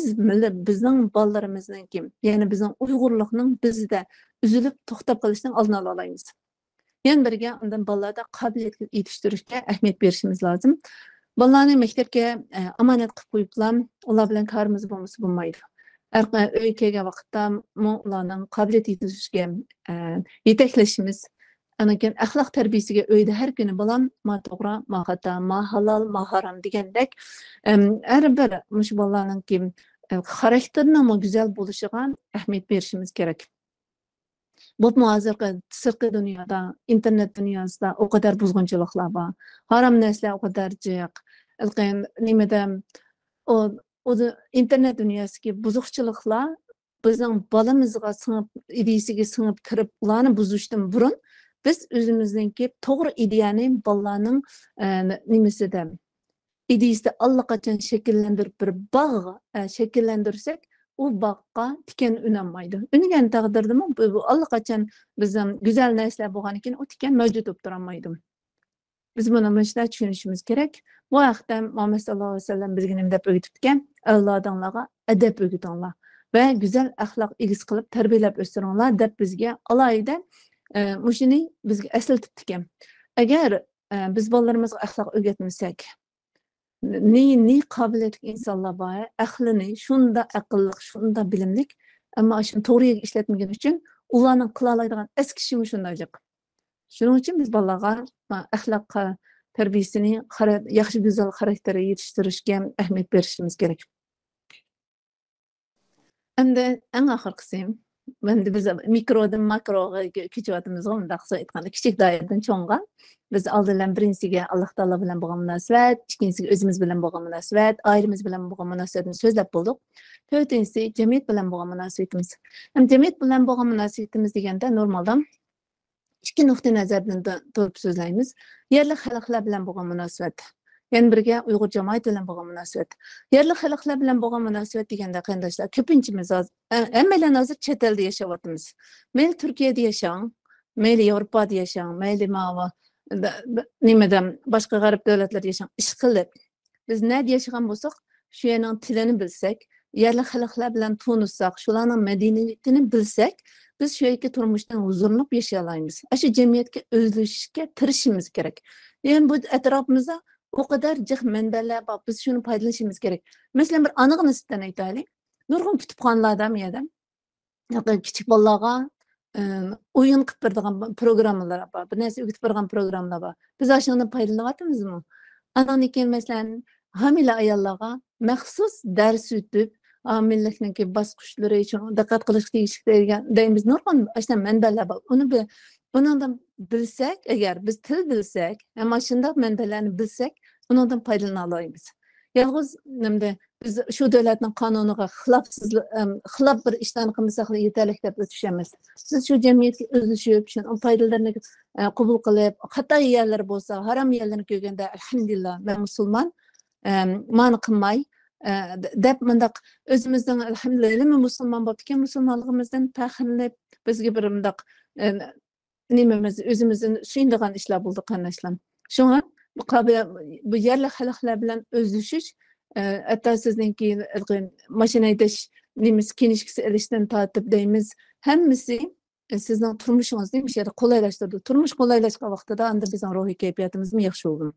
bizning balalarımızın kim, yani bizning Uygurluğunun bizde üzülüp toxtab kalıştan aldığını alayımız. Yani birge ondan balalarda qabiliyetli yetiştirishga ahamiyat berishimiz lozim. Balalarni maktabga amonat qilib qo'yiblar, ular bilan karimiz bo'lmasa bo'lmaydi. Uy kelgan vaqtda ularning qobiliyat yetishishga yetaklashimiz, anakin axloq tarbiyasiga uyda har kuni bolam ma to'g'ri, ma xato, ma halol, ma harom degandek har bir mush bolalarning xarakterining go'zal bo'lishiga ahamiyat berishimiz kerak. Bu hozirgi sirtqi dunyoda, internet dunyosida o kadar buzg'unchiliklar bor. Harom narsalar o kadar jiq. Nimada o internet dunyosiga buzuqchiliklar bizning bolamizga singib, ideyasiga singib kirib, ularni buzishdan burun biz o'zimizningki to'g'ri ideyani bolalarning nimasida ideyasida allaqachon shakllantirib bir bog' shakllantirsak, u baqqa tikan unolmaydi. Unigan taqdirda bu allaqachon bizim güzel narsalar bo'lgan ekan, o tikan mavjud bo'lib turolmaydi. Biz buni shunday tushunishimiz kerak. Bu vaqtda Muhammad sallallohu alayhi vasallam bizga nima deb o'rgatgan? Avlodinglarga adab o'rgatinglar va go'zal axloq egiz qilib tarbiyalab o'stiringlar deb bizga alohida mushuni bizga eslatib ekan. Agar biz bolalarimizga axloq o'rgatmasak, ne qobiliyatli insonlar bor, aqlini shunda aqlli, shunda bilimlik, ammo shuni to'g'ri yo'lga ishlatmagan uchun ularning qila oladigan eskishi shundaylik. Shuning uchun biz bolalarga axloq tarbiyasini, yaxshi go'zal xarakterga yetishtirishga ahamiyat berishimiz kerak. Endi eng oxirgisi, endi biz mikrodan makroga kechyapmiz, undaq aytganda kichik doiradan cho'ng'a. Biz oldindan birinchisiga Alloh taolo bilan bo'lgan munosabat, ikkinchisiga o'zimiz bilan bo'lgan munosabat, oilamiz bilan bo'lgan munosabatni so'zlab bo'ldik. To'rtinchisi jamiyat bilan bo'lgan munosabatimiz. Ham jamiyat bilan bo'lgan munosabatimiz deganda normalda ikki nuqtai nazardan turib so'zlaymiz. Yerli xalqlar bilan bo'lgan munosabat. Yana birga Uyg'ur jamoat bilan bo'lgan munosabat. Yerli xalqlar bilan bo'lgan munosabat deganda qarindoshlar, ko'pinchimiz hammalar hozir chet elda yashayapmiz. Mayli Turkiyada yashang, mayli Yevropada yashang, mayli nimadan boshqa g'arb davlatlarda yashang, ish qilib biz nerda yashagan bo'lsak, shu yerning tilini bilsak, yerli xalqlar bilan tanishsak, shularning madaniyatini bilsak, biz şu iki turmuşdan huzurlanıp yaşayalaymiz. Şu cemiyetke özleşishga tirishimiz kerak. Yani bu etrafımızda o kadar cık menbeler var. Biz şunu paylaşmamız gerek. Mesela bir anık nisbeten aytaylik. Nurg'un kütüpxanalarda mı yedem? Ya kichik bolalarga o'yin qilib beradigan programmalar bor. Bir narsa o'rgatib beradigan programmalar bor. Biz ashundan foydalanyapmizmi? Andan keyin masalan hamila ayollarga maxsus dars o'tib, homiylikniki bosqichlari uchun diqqat qilish tegishli deymiz. Nurg'un ashunday manbalar bor. Undan bilsak, agar biz til bilsak, ham shunday manbalarni bilsak, undan foydalana olamiz. Yalnız nimde biz şu devletin kanununa xilaf bir işten qilmasak yeterlik deb düşünemiz. Siz şu cemiyetga özleşip, o faydalarını qabul qilib, xato yerler bo'lsa, haram yerlarni ko'rganda alhamdulillah men musulmon, mani qilmay deb mundaq o'zimizdan alhamdulillah musulmon bo'lib ekan, musulmonligimizdan faxrlanib bizga bir mundaq nimamiz o'zimizdan suyundigan ishlar bo'ldi qanashlam. Şuna bu yerli xalqlar bilan özleşish, hatta sizningki mashina haydash nemiz kinishkisi ilishdan tortib deymiz, hammasi sizning turmushingizni bir yerda qulaylashtirdi. Turmush qulaylashgan vaqtida anda bizning ruhiy kayfiyatimiz yaxshi bo'ldi.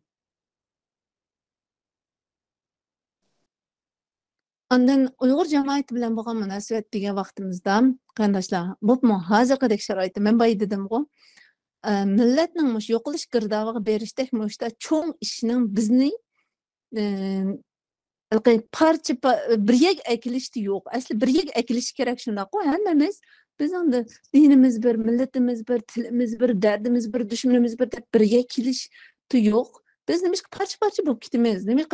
Ondan Uyg'ur jamoati bilan bo'lgan munosabat degan vaqtimizda qarindoshlar, bu hozirgidek sharoitda men boya dedim-ku, millatning mush yo'qolish girdoviga berishdek mushta cho'ng ishning bizni parça bir yeg ekilishdi yo'q. Asli bir yeg ekilish kerak shundoq-ku. Hammamiz bizning dinimiz bir, millatimiz bir, tilimiz bir, dardimiz bir, dushmanimiz bir deb birga kelishdi yo'q. Biz nimishqa parcha-parcha bo'lib ketamiz. Nimishqa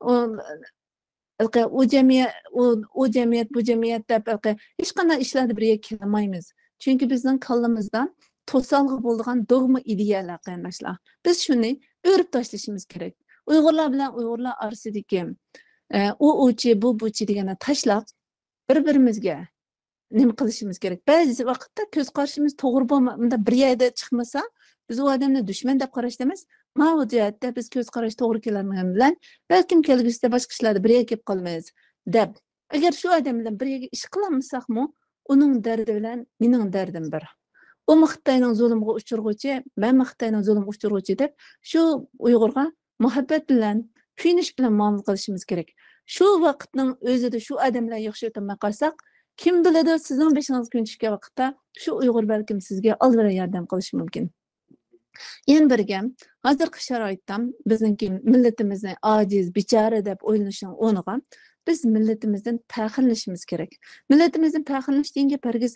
o cemiyet bu cemiyet deb hech qanday ishlarda birga kelmaymiz. Chunki bizning kallamizdan to'salg'i bo'lgan dogma ideyalar qarindoshlar. Biz shuni o'rib tashlashimiz kerak. Uyg'urlar bilan Uyg'urlar orasidagi u uchi bu buchi degani tashlab bir-birimizga nima qilishimiz kerak. Ba'zi vaqtda ko'z qarashimiz to'g'ri bo'lmasa, bir yerda chiqmasa, biz u odamni dushman deb qarashimiz, mana bu jihatda biz ko'z qarash to'g'ri keladigan bilan balkim kelgusida boshqa ishlarda bir yerga kelib qolmaymiz deb. Agar shu odam bilan bir yerga ish qilmasakmi, uning dardi bilan mening dardim bir. O Xitoyning zulmga uchirg'uvchi, men Xitoyning zulmga uchirg'uvchi deb shu Uyg'urga muhabbat bilan, kuyinish bilan muomala qilishimiz kerak. Shu vaqtning o'zida shu odamlar yaxshi o'tmay qolsak, kim biladi sizning beshingiz kun tushgan vaqtda shu Uyg'ur balkim sizga alvira yordam qilishi mumkin. Yana bir gap, hozirgi sharoitda bizningki millatimizni ojiz, bechora deb o'ylanishning o'rniga biz millatimizdan faxrlanishimiz kerak. Millatimizdan faxrlanish degan pargiz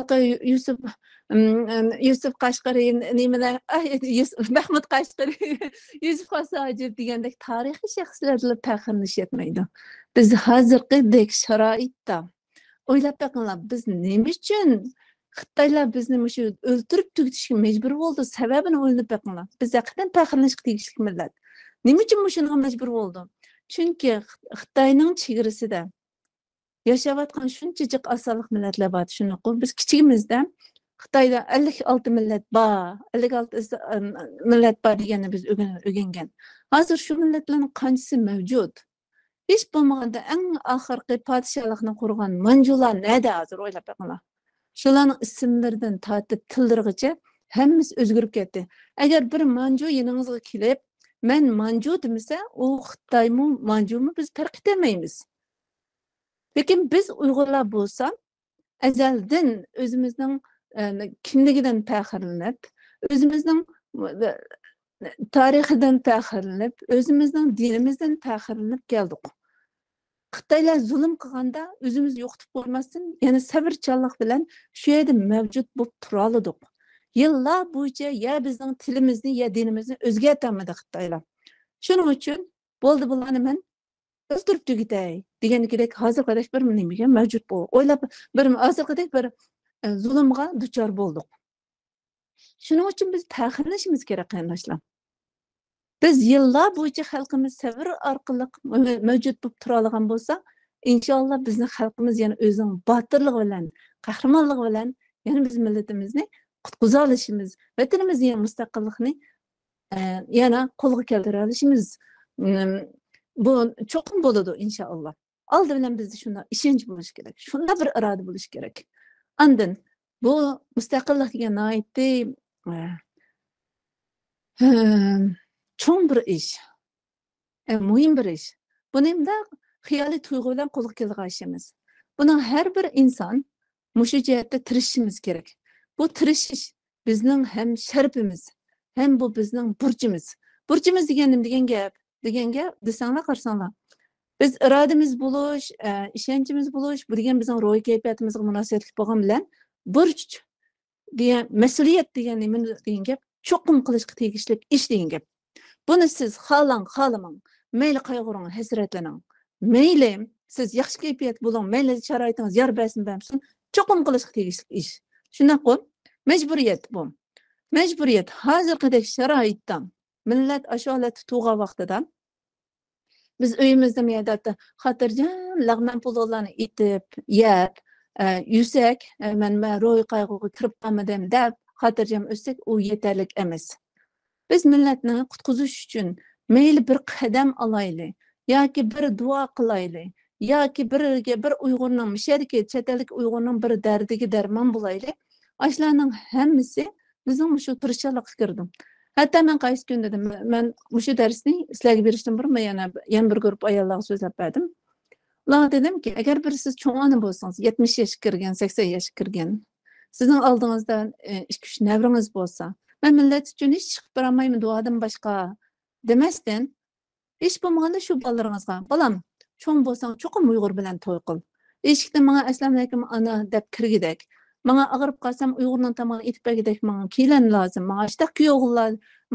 Yusuf Qashqari nimalar, Mahmud Qashqari, Yusuf Qasojib degandek tarixiy shaxslarga faxrlanish yetmaydi. Biz hozirgidek sharoitda o'ylab baqinglar, biz nima uchun Xitoylar bizni shu o'ltirib tugitishga majbur bo'ldi? Sababini o'ylab baqinglar. Biz haqiqatan faxrlanishga tegishli millat. Nima uchun shunga majbur bo'ldi? Chunki Xitoyning chegarasida yashayotgan shunchalik osonlik millatlar bor. Shuni biz kichigimizda Xitoyda 56 millat bor, 56 millat bor deganni biz o'rgangan. Hozir shu millatlarning qanchasi mavjud? Hech bo'lmaganda eng oxirgi podshohlikni qurgan manjular nada hozir o'ylab baqinglar. Shularning ismlaridan tortib tillargacha hammasi o'zgarib ketdi. Agar bir manju yaningizga kelib, men manju demasa, u Xitoymi, manjumi biz farq etmaymiz. Lekin biz Uyg'urlar bo'lsa, azaldan o'zimizning kimligidan faxrlanib, o'zimizning tarixidan faxrlanib, o'zimizning dinimizdan faxrlanib keldik. Xitoylar zulm qilganda o'zimiz yo'qitib qo'ymasdan, yana sabrchanlik bilan shu yerda mavjud bo'lib tura oldik. Yillar bo'yicha ya bizning tilimizni, ya dinimizni o'zgartirmadi Xitoylar. Shuning uchun bo'ldi bularni men o'ldirib tugitay deganidek hozirgidek bir nimaga mavjud bo'ldi. O'ylab bir hozirgidek bir zulmga duchor bo'ldik. Shuning uchun biz faxrlanishimiz kerak qarindoshlar. Biz yillar bo'yicha xalqimiz sabr orqali mavjud bo'lib tura olgan bo'lsa, inshaalloh bizning xalqimiz yana o'zining botirligi bilan, qahramonligi bilan yana biz millatimizni qutqiza olishimiz, vatanimizning mustaqilligini yana qo'lga keltira olishimiz bu cho'qim bo'ladi inshaalloh. Oldi bilan bizda shunda ishonch bo'lish kerak. Shunda bir iroda bo'lish kerak. Andin Bu mustaqillik degan nihoyatda cho'ng bir ish, muhim bir ish. Buni mundaq xiyoliy tuyg'u bilan qo'lga keltirgan ishimiz. Buning har bir inson mushu jihatda tirishishimiz kerak. Bu tirishish bizning ham sharafimiz, ham bu bizning burchimiz. Burchimiz degan nima degan gap? Degan gap desanglar qarsanglar. Biz irodamiz bo'lish, ishonchimiz bo'lish, bu degan bizning ruhiy kayfiyatimizga munosabatli bo'lgan bilan burch degan mas'uliyat degan nima degan gap cho'qim qilishga tegishli ish degan gap. Buni siz xohlamang, mayli qayg'uring, hasratlaning. Mayli siz yaxshi kayfiyat bo'ling, mayli sharoitingiz yor bersin, cho'qim qilishga tegishli ish. Shunaqo majburiyat bu. Majburiyat hozirgidek sharoitda millat ashu holatda tug'an vaqtida biz uyimizda me'datda xotirjam lag'man pullarni itib, yeb, yusak, men ro'y qayg'uga kirib qolmadim deb xotirjam o'ssak, u yetarli emas. Biz millatni qutqizish uchun mayli bir qadam olaylik, yoki bir duo qilaylik, yoki bir Uyg'urning mishadagi chet ellik Uyg'urning bir dardiga darmon bo'laylik. Ashlarning hammasi bizning shu tirishchilikka kirdi. Hatto men qaysi kun dedim, men shu darsni sizlarga berishdan burun yana bir guruh ayollarga so'zlab berdim. Ularga dedimki, agar bir siz cho'ng ona bo'lsangiz, 70 yoshga kirgan, 80 yoshga kirgan, sizning oldingizda 2-3 navringiz bo'lsa, men millat uchun hech chiqib borolmayman duodan boshqa demasdan, hech bo'lmaganda shu bolalaringizga, bolam, cho'ng bo'lsang, cho'qim Uyg'ur bilan to'y qil. Eshikda menga assalomu alaykum ana deb kirgidek. Menga og'rib qolsam Uyg'urning tomonidan aytib bergidek, menga keyin lozim, menga shtaq kuyovlar,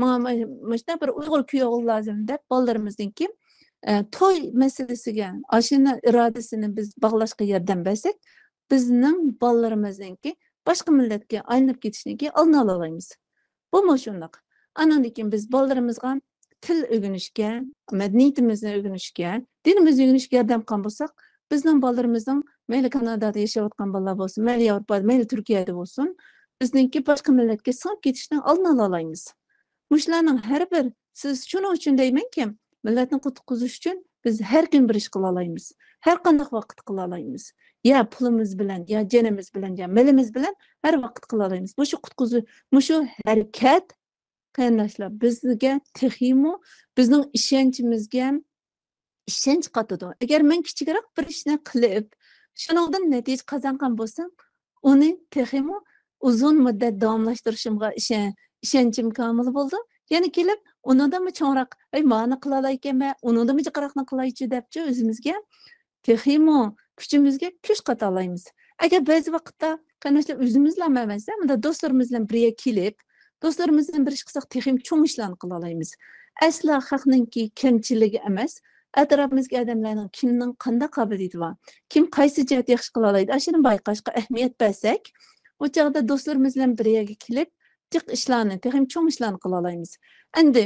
menga bir Uyg'ur kuyovi lozim deb bolalarimizninki to'y masalasiga ashuna irodasini biz bog'lashga yordam bersak, bizning bolalarimizningki boshqa millatga aylanib ketishniki oldini olamiz. Bu shundoq. Andan keyin biz bolalarimizga til o'rganishga, madaniyatimizni o'rganishga, dinimizni o'rganishga yordam qilgan bo'lsak, bizning bolalarimizning mayli Kanadada yashayotgan bolalar bo'lsin, mayli Yevropada, mayli Turkiyada bo'lsin, bizningki boshqa millatga singib ketishdan oldini olamiz. Mushlarning har bir siz shuning uchun deymanki, millatni qutqizish uchun biz har kun bir ish qila olamiz. Har qanday vaqt qila olamiz. Ya pulimiz bilan, ya jonimiz bilan, ya milimiz bilan har vaqt qila olamiz. Bu shu qutqizish, shu harakat qarindoshlar bizga teximo bizning ishonchimizga ishonch qatadi. Agar men kichikroq bir ishni qilib, shuningdan natija qozongan bo'lsam, uni teximo uzun muddat davomlashtirishimga ishonchim komil bo'ldi. Yana kelib, undan cho'nroq, ma'ni qila olaykanman, undan jiqroqni qilaychi debchi o'zimizga teximo kuchimizga kuch qata olamiz. Agar ba'zi vaqtda qarindoshlar o'zimiz bilan emas, bunda do'stlarimiz bilan birga kelib, do'stlarimiz bilan bir ish qilsak, texim cho'ng ishlarni qila olamiz. Asla xalqningki kamchiligi emas, atrofimizga odamlarning kimning qanday qobiliyati bor, kim qaysi jihat yaxshi qila oladi, ashuni bayqashga ahamiyat bersak, o chog'da do'stlarimiz bilan birga kelib, jiq ishlarni, texim cho'ng ishlarni qila olamiz. Endi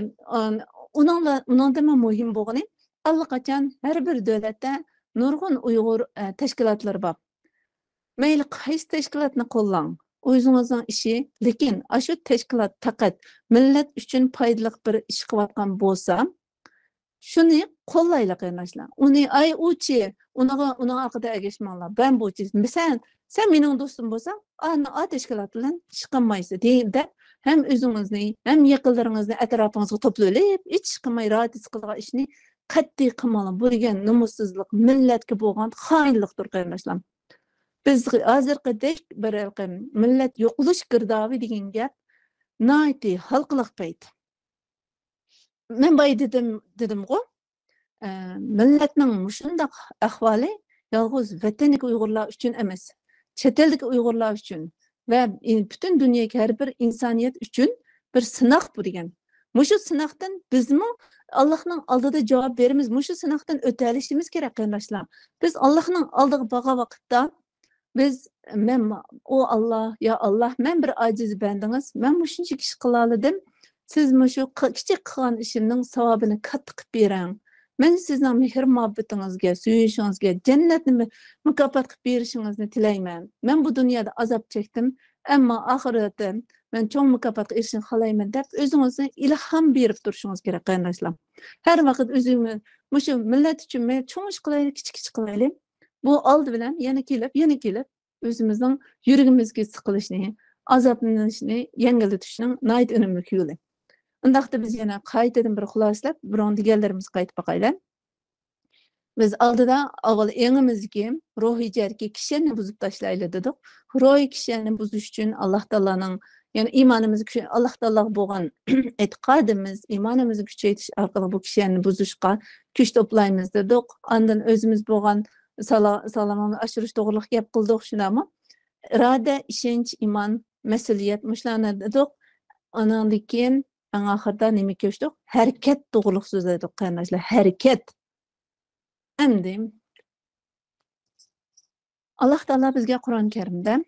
uningdan muhim bo'lgani, allaqachon har bir davlatda nurg'un Uyg'ur tashkilotlari bor. Mayli qaysi tashkilotni qo'llang, o'zingizning ishi, lekin shu tashkilot faqat millat uchun foydali bir ish qilayotgan bo'lsa, shuni qo'llaylik qarindoshlar. Uni uchi, uning haqida agashmanglar. Ben buchi. Sen mening do'stim bo'lsang, ana tashkilot bilan ish qilmaysiz deydi. Hem o'zingizni, hem yaqinlaringizni atrofingizga to'plab, hech qilmay ro'tis qilgan ishni qat'iy qilmanglar. Bu degan nomussizlik, millatga bo'lgan xoinlikdir qarindoshlar. Biz hozirgidek bir millat yo'qolish girdovi degan gap noiti xalqliq payt. Men boy dedim-ku, millatning shunday ahvoli yolg'iz vataniga Uyg'urlar uchun emas, chet eldagi Uyg'urlar uchun va butun dunyoga har bir insoniyat uchun bir sinoq bu degan. Mushu sinoqdan bizmi Allohning oldida javob beramiz. Mushu sinoqdan o'tishimiz kerak qarindoshlar. Biz Allohning oldiga borgan vaqtda biz Allah, ya Allah, men bir ojiz bandingiz, men shuncha ish qila oldim. Siz shu kichik qilgan ishimning savobini katta qilib berang. Men sizning mehr muhabbatingizga, suyishingizga, jannatni mukofot qilib berishingizni tilayman. Men bu dunyoda azob chekdim, ammo oxiratda men cho'ng mukofotga erishishni xohlayman deb o'zingizni ilhom berib turishingiz kerak qarindoshlar. Har vaqt o'zingizni shu millat uchun men cho'ng ish qilaylik, kichik ish qilaylik. Bu oldi bilan yana kelib, özümüzün yürügümüzge sıkılışını, azaplanışını yengilletişinin nayt önümlük yolu. Undaqda biz yana qaytadan bir xulaslap, biron deganlarimiz qaytib baqaylar. Biz aldıda avval eňimizgi ruhy jerki kişini buzup taşlaylı dedik. Ruhy kişini buzuş üçün Allah Taalanyň yani imanymyzy Allah Taala bolgan etiqadymyz, imanymyzy küçeytiş arkaly bu kişini buzuşqa küç toplaýmyz dedik. Andan özümüz bolgan salamany aşyryş dogurlyk gep kıldyk şunamy. Irade, işenç, iman, mesuliyet muşlarny dedik. Andan keyin ahyrda nime köçdik? Herket dogurlyk sözledik kardeşler. Herket. Endi Allah Taala bizge Kur'an-ı Kerimde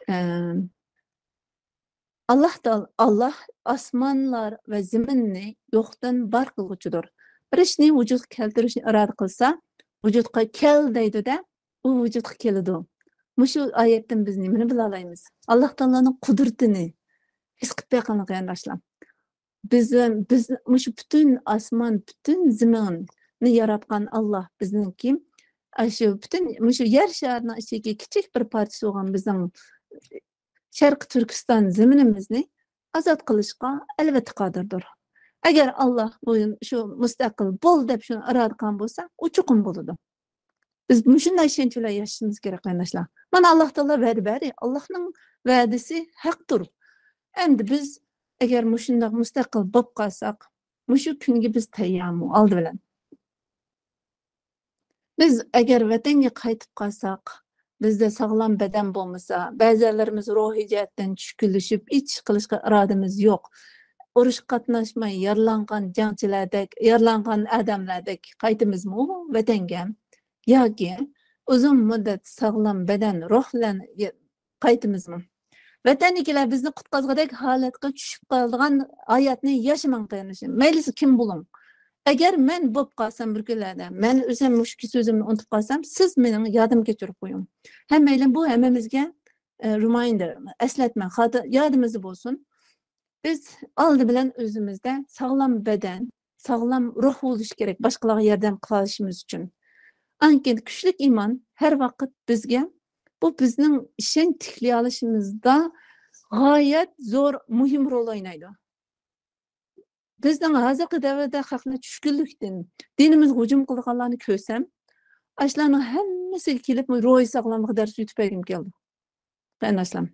Allah asmanlar ve zeminni yoktan bar kılgıçıdır. Bir işni vücut keltirişni irade kılsa, vücutqa kel deydi de, o vücutqa kelidi. Muşu ayetten biz nimeni bilalaymiz? Allah Taalanyň kudretini his qıp bakanyk ýandaşlar. Biz muşu bütün asman, bütün zeminni yaratgan Allah bizninki. Aşu bütün muşu yer şarynyň içindeki kiçik bir parçasy bolgan bizning Şerq Türkistan zeminimizni azat kılışqa elbette qadirdir. Eğer Allah bugün şu müstakil bol dep şunu aradıkan bolsa, o çukum boludu. Biz muşunday işenç bilen yaşayışımız gerek kardeşler. Mana Allah Taala wäde beri, Allah'ın wädesi hakdır. Endi biz eğer muşunday müstakil bolup qalsak, muşu günge biz taýýarmy aldy bilen. Biz eğer wetenge qaytyp qalsak, bizde sağlam beden bolmasa, bäzilerimiz ruhy jihatdan çükülüşüp, iç kılışqa irademiz yok. Oruç katnaşmay, yarlangan jaňçylardek, yarlangan adamlardek qaytymyzmy o wetenge? Ýa-ki uzun müddet sağlam beden, ruh bilen qaytymyzmy? Wetenlikiler bizni qutqazgadek halatga düşüp kaldygan hayatny yaşaman kynanyşy. Meýlisi kim bolun? Eğer men bop qalsam bir günlerde, men özüm muşki sözümni unutup qalsam, siz menin yadım geçirip qoýun. Hemmeyle bu hemmemizge reminder, esletme, yadımızı bolsun. Biz aldı bilen özümüzde sağlam beden, sağlam ruh boluş gerek, başkalarga yardam kılışımız üçün. Anken küçlük iman her vakit bizge, bu bizning işen tikli alışımızda gayet zor, muhim rol oynaydı. Bizden hazırkı devrede haklı çüşkünlükten dinimiz hücum kılganlarını kösem, aşlarının hemmesi kelip ruhy sağlamlığı dersi ütüp egim geldi. Ben aslam.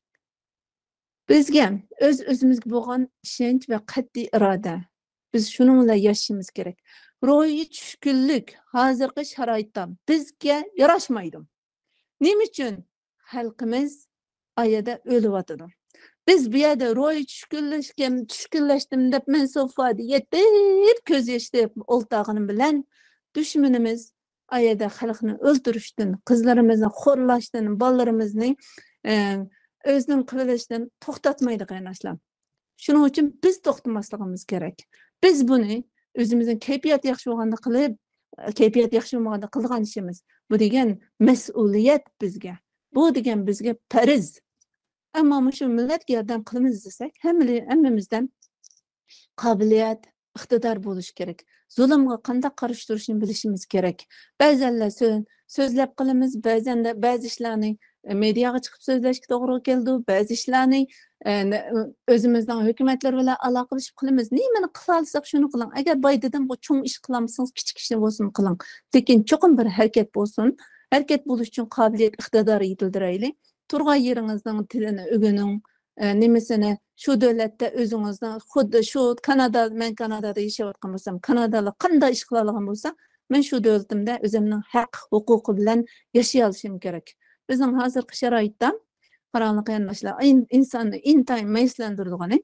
Bizge özümüzge bolgan işenç ve qat'iy irade. Biz şununla yaşayımız gerek. Ruhy çüşkünlük hazırkı şaraitda bizge yaraşmaydı. Nime üçün? Halkımız ayada ölüp atıdı. Biz bu yerde ruhy çüşkünleştim dep men sofada yetip köz yaşlayıp oltağını bilen düşmanımız ayada halkını öldürüştün, kızlarımızı horlaştın, ballarımızı özünün kılıştın toxtatmaydı kardeşler. Şunun için biz toxtamaslığımız gerek. Biz bunu özümüzün keyfiyat yaxşı bolganda kılıp, keyfiyat yaxşı bolmaganda kılgan işimiz. Bu degen mesuliyet bizge. Bu degen bizge periz. Ama şu millet yardım kılımız desek, hemmemizden kabiliyet, iktidar buluş gerek. Zulümge qanday qarıştırışını bilişimiz gerek. Bəzənlər sözləp qılımız, bəzən də bəzi işlerini mediaga çıkıp sözleşik doğru geldi, bəzi işlerini özümüzden hükümetler bilen alaqalışıp qılımız. Nimeni qılalsak şunu kılan. Eğer baydadan bu çoğun iş kılamısınız, kiçik işini bolsun kılan. Lekin çoğun bir hareket bolsun. Hareket buluş için kabiliyet, iktidarı yetildireyli. Turgay yerinizden tilini ögünün, nimesine şu devlette özünüzden, xuddi şu Kanada, men Kanada'da yaşayotgan bolsam, Kanadalı qanday iş kılalığım bolsa, men şu devletimde özümün hak, hukuku bilen yaşay alışım gerek. Bizim hazırkı şaraitda qaranlyk ýandaşlar insanı intaýyn meýslendirdigini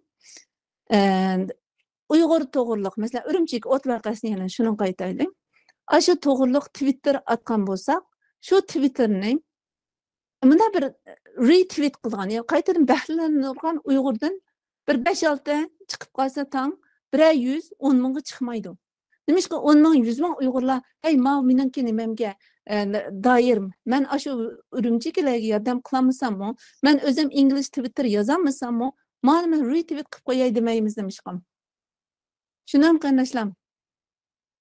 Uygur togurluk, mesela Ürümçik ot vakasyny ýana şunu gaýtaýly. Aşu togurluk Twitter atkan bolsak, şu Twitterni mına bir retweet kılgan, ya qaytadan bahslenirgen Uygurdan bir 5-6 çıkıp qalsa taň 100 10 miňe çykmaýdy. Demişki 10 miň 100 miň Uygurlar, hey ma meniki nimemge dair men aşu Ürümçiklerge ýardam kılamysam, men özüm İngiliz Twitter ýazamysam, men retweet kıp goýaý demeýmiz demişkim. Şunam kardeşlerim.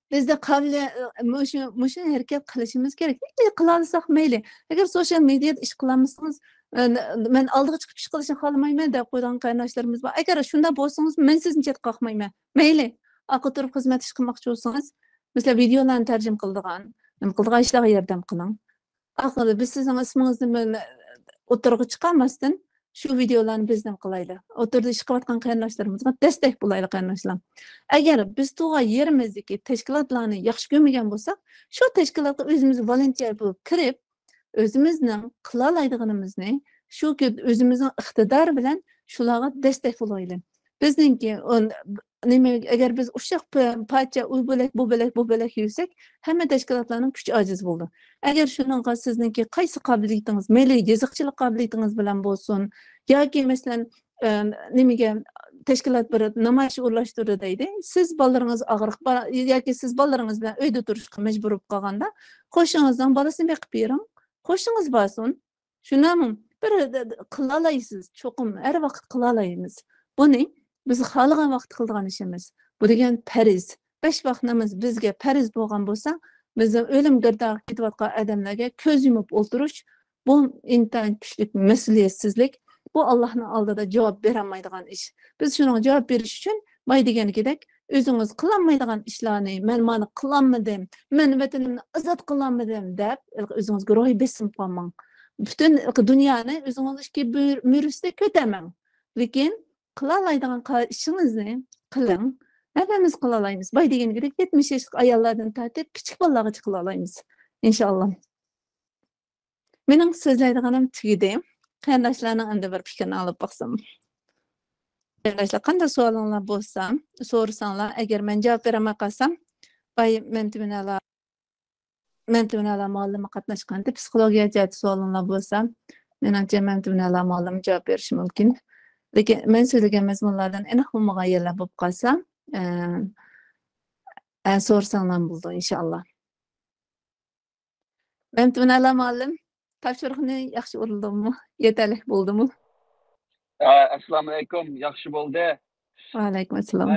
bizde muşu harakat qilishimiz kerak. Qila olsak mayli. Agar sosyal medyada ish qilamisangiz, men oldiga chiqib ish qilishni xohlamayman deb qo'ygan qarindoshlarimiz bor. Agar shunda bo'lsangiz, men sizni chet qoqmayman. Mayli. Aql turib xizmat ish qilmoqchi bo'lsangiz, mesela videolarni tarjima qiladigan, nima qiladigan ishlarga yordam qiling. Aql biz sizning ismingizni o'tirg'i chiqarmasdan shu videolarni bizdan qilaylik. O'tirda ish qilayotgan qarindoshlarımizga destek bo'laylik qarindoshlar. Agar biz tug'an yerimizdagi tashkilotlarni yaxshi ko'rmagan bo'lsak, shu tashkilotga o'zimiz volontyor bo'lib kirib, o'zimizning qila oladiganimizni, shu o'zimizning iqtidor bilan shularga destek bo'laylik. Bizningki nima agar biz o'sha parcha u bo'lak yursak, hamma tashkilotlarning kuchi ojiz bo'ldi. Agar shuningga sizningki qaysi qobiliyatingiz, mayli yoziqchilik qobiliyatingiz bilan bo'lsin, yoki masalan nimaga tashkilot bir namoyish o'rlashtirdi deydi. Siz bolalaringiz og'riq yoki siz bolalaringiz bilan uyda turishga majbur bo'lib qolganda, qo'shningizdan bolasini beqib bering. Qo'shningiz borsin. Shunami bir qila olasiz, cho'qim har vaqt qila olamiz. Buni biz xohlagan vaqt qiladigan ishimiz. Bu degan farz. 5 vaqt namoz bizga farz bo'lgan bo'lsa, bizim o'lim girdog'iga ketayotgan odamlarga ko'z yumib o'tirish bu intayin kuchli mas'uliyatsizlik. Bu Allohning oldida javob berolmaydigan ish. Biz shunga javob berish uchun may deganidek o'zingiz qilolmaydigan ishlarni men mana qilolmadim, men vatanimni ozod qilolmadim deb o'zingizga ruhiy besim qilmang. Butun dunyoni o'zingizga murusda ko'tamang. Lekin qila oladigan ishingizni qiling. Hepimiz qila olamiz. Bay deganidek 70 yoshlik ayollardan tortib kichik bolalargacha qila olamiz. Inshaalloh. Mening so'zlaydiganim tugadi. Qarindoshlarning endi bir fikrini olib boqsam. Qarindoshlar, qanday savolingiz bo'lsa, so'rasanglar, agar men javob berolmay qolsam, bay men tumanala muallima qatnashganda psixologiya jihati savolingiz bo'lsa, menimcha men tumanala muallim javob berishi mumkin. Lekin men so'zlagan mazmunlardan aniq bo'lmagan yerlar bo'lib qolsa, so'rasanglar bo'ldi inshaalloh. Men tumanala muallim topshiriqni yaxshi o'rildimmi? Yetarli bo'ldimi? Assalomu alaykum, yaxshi bo'ldi. Va alaykum assalom.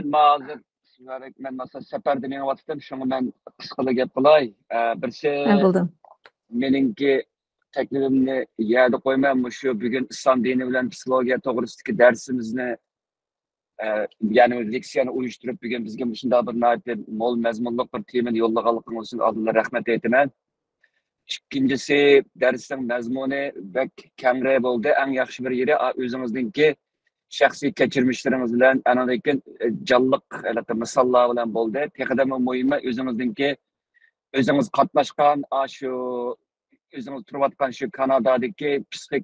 Men masal safarda menyaptim, shunga men qisqacha gap qilay. Birsi bo'ldim. meningki taklifimni yerda qo'yman, shu bugun islom dini bilan psixologiya to'g'risidagi darsimizni ya'ni leksiyani uyushtirib bugun bizga shunday bir mo'l mazmunli bir temani yo'llaganligingiz uchun oldindan rahmat aytaman. İkincisi dersin mazmuni bek kengre bo'ldi. Eng yaxshi bir yeri o'zingizningki shaxsiy kechirmishlaringiz bilan anadagi jonliq misollar bilan bo'ldi. Texadami muhimi o'zingiz qatnashgan shu o'zingiz turayotgan shu Kanadadagi psixik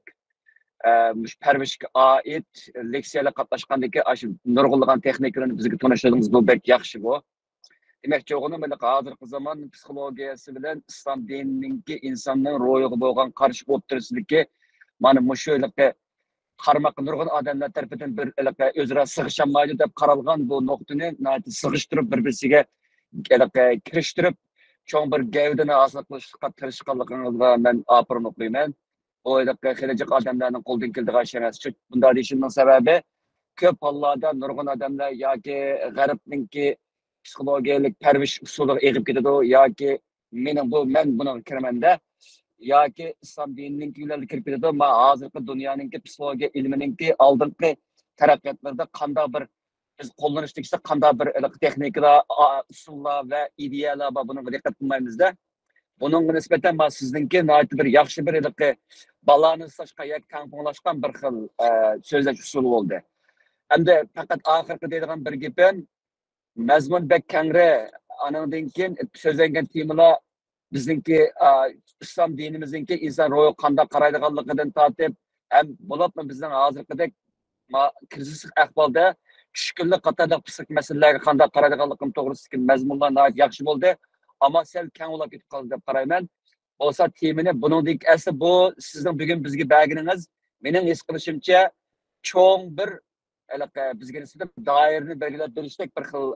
parvishga oid leksiyalar qatnashgandagi shu nurg'unlagan texnikalarni bizga tanishtirdingiz. Bu bek yaxshi bu. Demek ki onun böyle hazırki zaman psikologiyası bilen İslam dinininki insanların ruhuga bo'lgan qarshi o'ttirishlikki mana şöyle qarmak nurg'un odamlar tarafidan bir o'zaro sig'isholmaydi deb qaralgan bu nuqtani sig'ishtirib bir-biriga kirishtirib cho'ng bir gavdani hosil qilishga tirishganligingizga men apirin o'qiyman. O kelajak odamlarning qo'ldan keladigan ish emas. Bunday deyishimning sababi ko'p hollarda nurg'un odamlar yoki g'arbninki psikologiyalik parvish usuliga egib ketadi yoki men buni kiramanda yoki islom dinininki yo'llarga kirib ketadi. Men hozirgi dunyoninki psixologiya ilmininki oldingi taraqqiyotlarda qanday bir biz qo'llanishda qanday bir texnikalar, usullar va ideyalar bor, buni diqqat qilmaymizda. Bununla nisbatan men sizningki bir yaxshi bir balani sashqa yak tanqonlashgan bir xil so'zlash usuli bo'ldi. Endi faqat oxirgi deydigan bir gapim mazmun bek kangre anandan keyin so'zlangan temalar bizningki islom dinimizningki inson ruhi qanday qaraydiganligidan tortib ham bo'libmi bizning hozirgidek krizis ahvolda tushkunlik qatorda psixik masalalarga qanday qaraydiganligim to'g'risidagi mazmunlar yaxshi bo'ldi, ammo sal kang bo'lib ketib qoldi deb qarayman. Bo'lsa temani buningdek asli bu sizning bugun bizga berganingiz mening his qilishimcha cho'ng bir bizga nisbatan doirani belgilab berishlik bir xil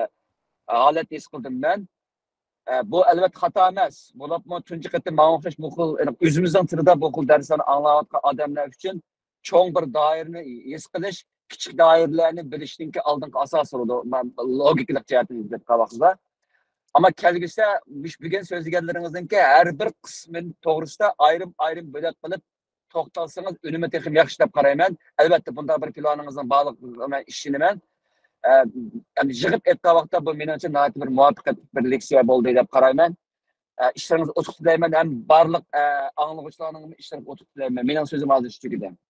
holat his qildim men. Bu albatta xato emas. Bo'libmi tunji qatim ma'lumlash bu xil o'zimizning tilida bu xil darslarni anglayotgan odamlar uchun cho'ng bir doirani his qilish, kichik doiralarni bilishninki oldingi asos bo'ladi. Men logikalik jihatdan deb qarabsizlar. Ama kelgüse bugün sözlügenlerinizdenki her bir kısmın doğrusunda ayrım bölek kılıp toxtalsanız önüme texim yaxshi deb qarayman. Albatta bunda bir planingizning bağlıq işini men yig'ib aytgan vaqtda bu men uchun bir muvaffaqiyat bir leksiya bo'ldi deb qarayman. İşleriniz otuq tilayman, hem barlıq anlıqçılarning ishlarini otuq tilayman. Mening so'zim hozir shu tugadi.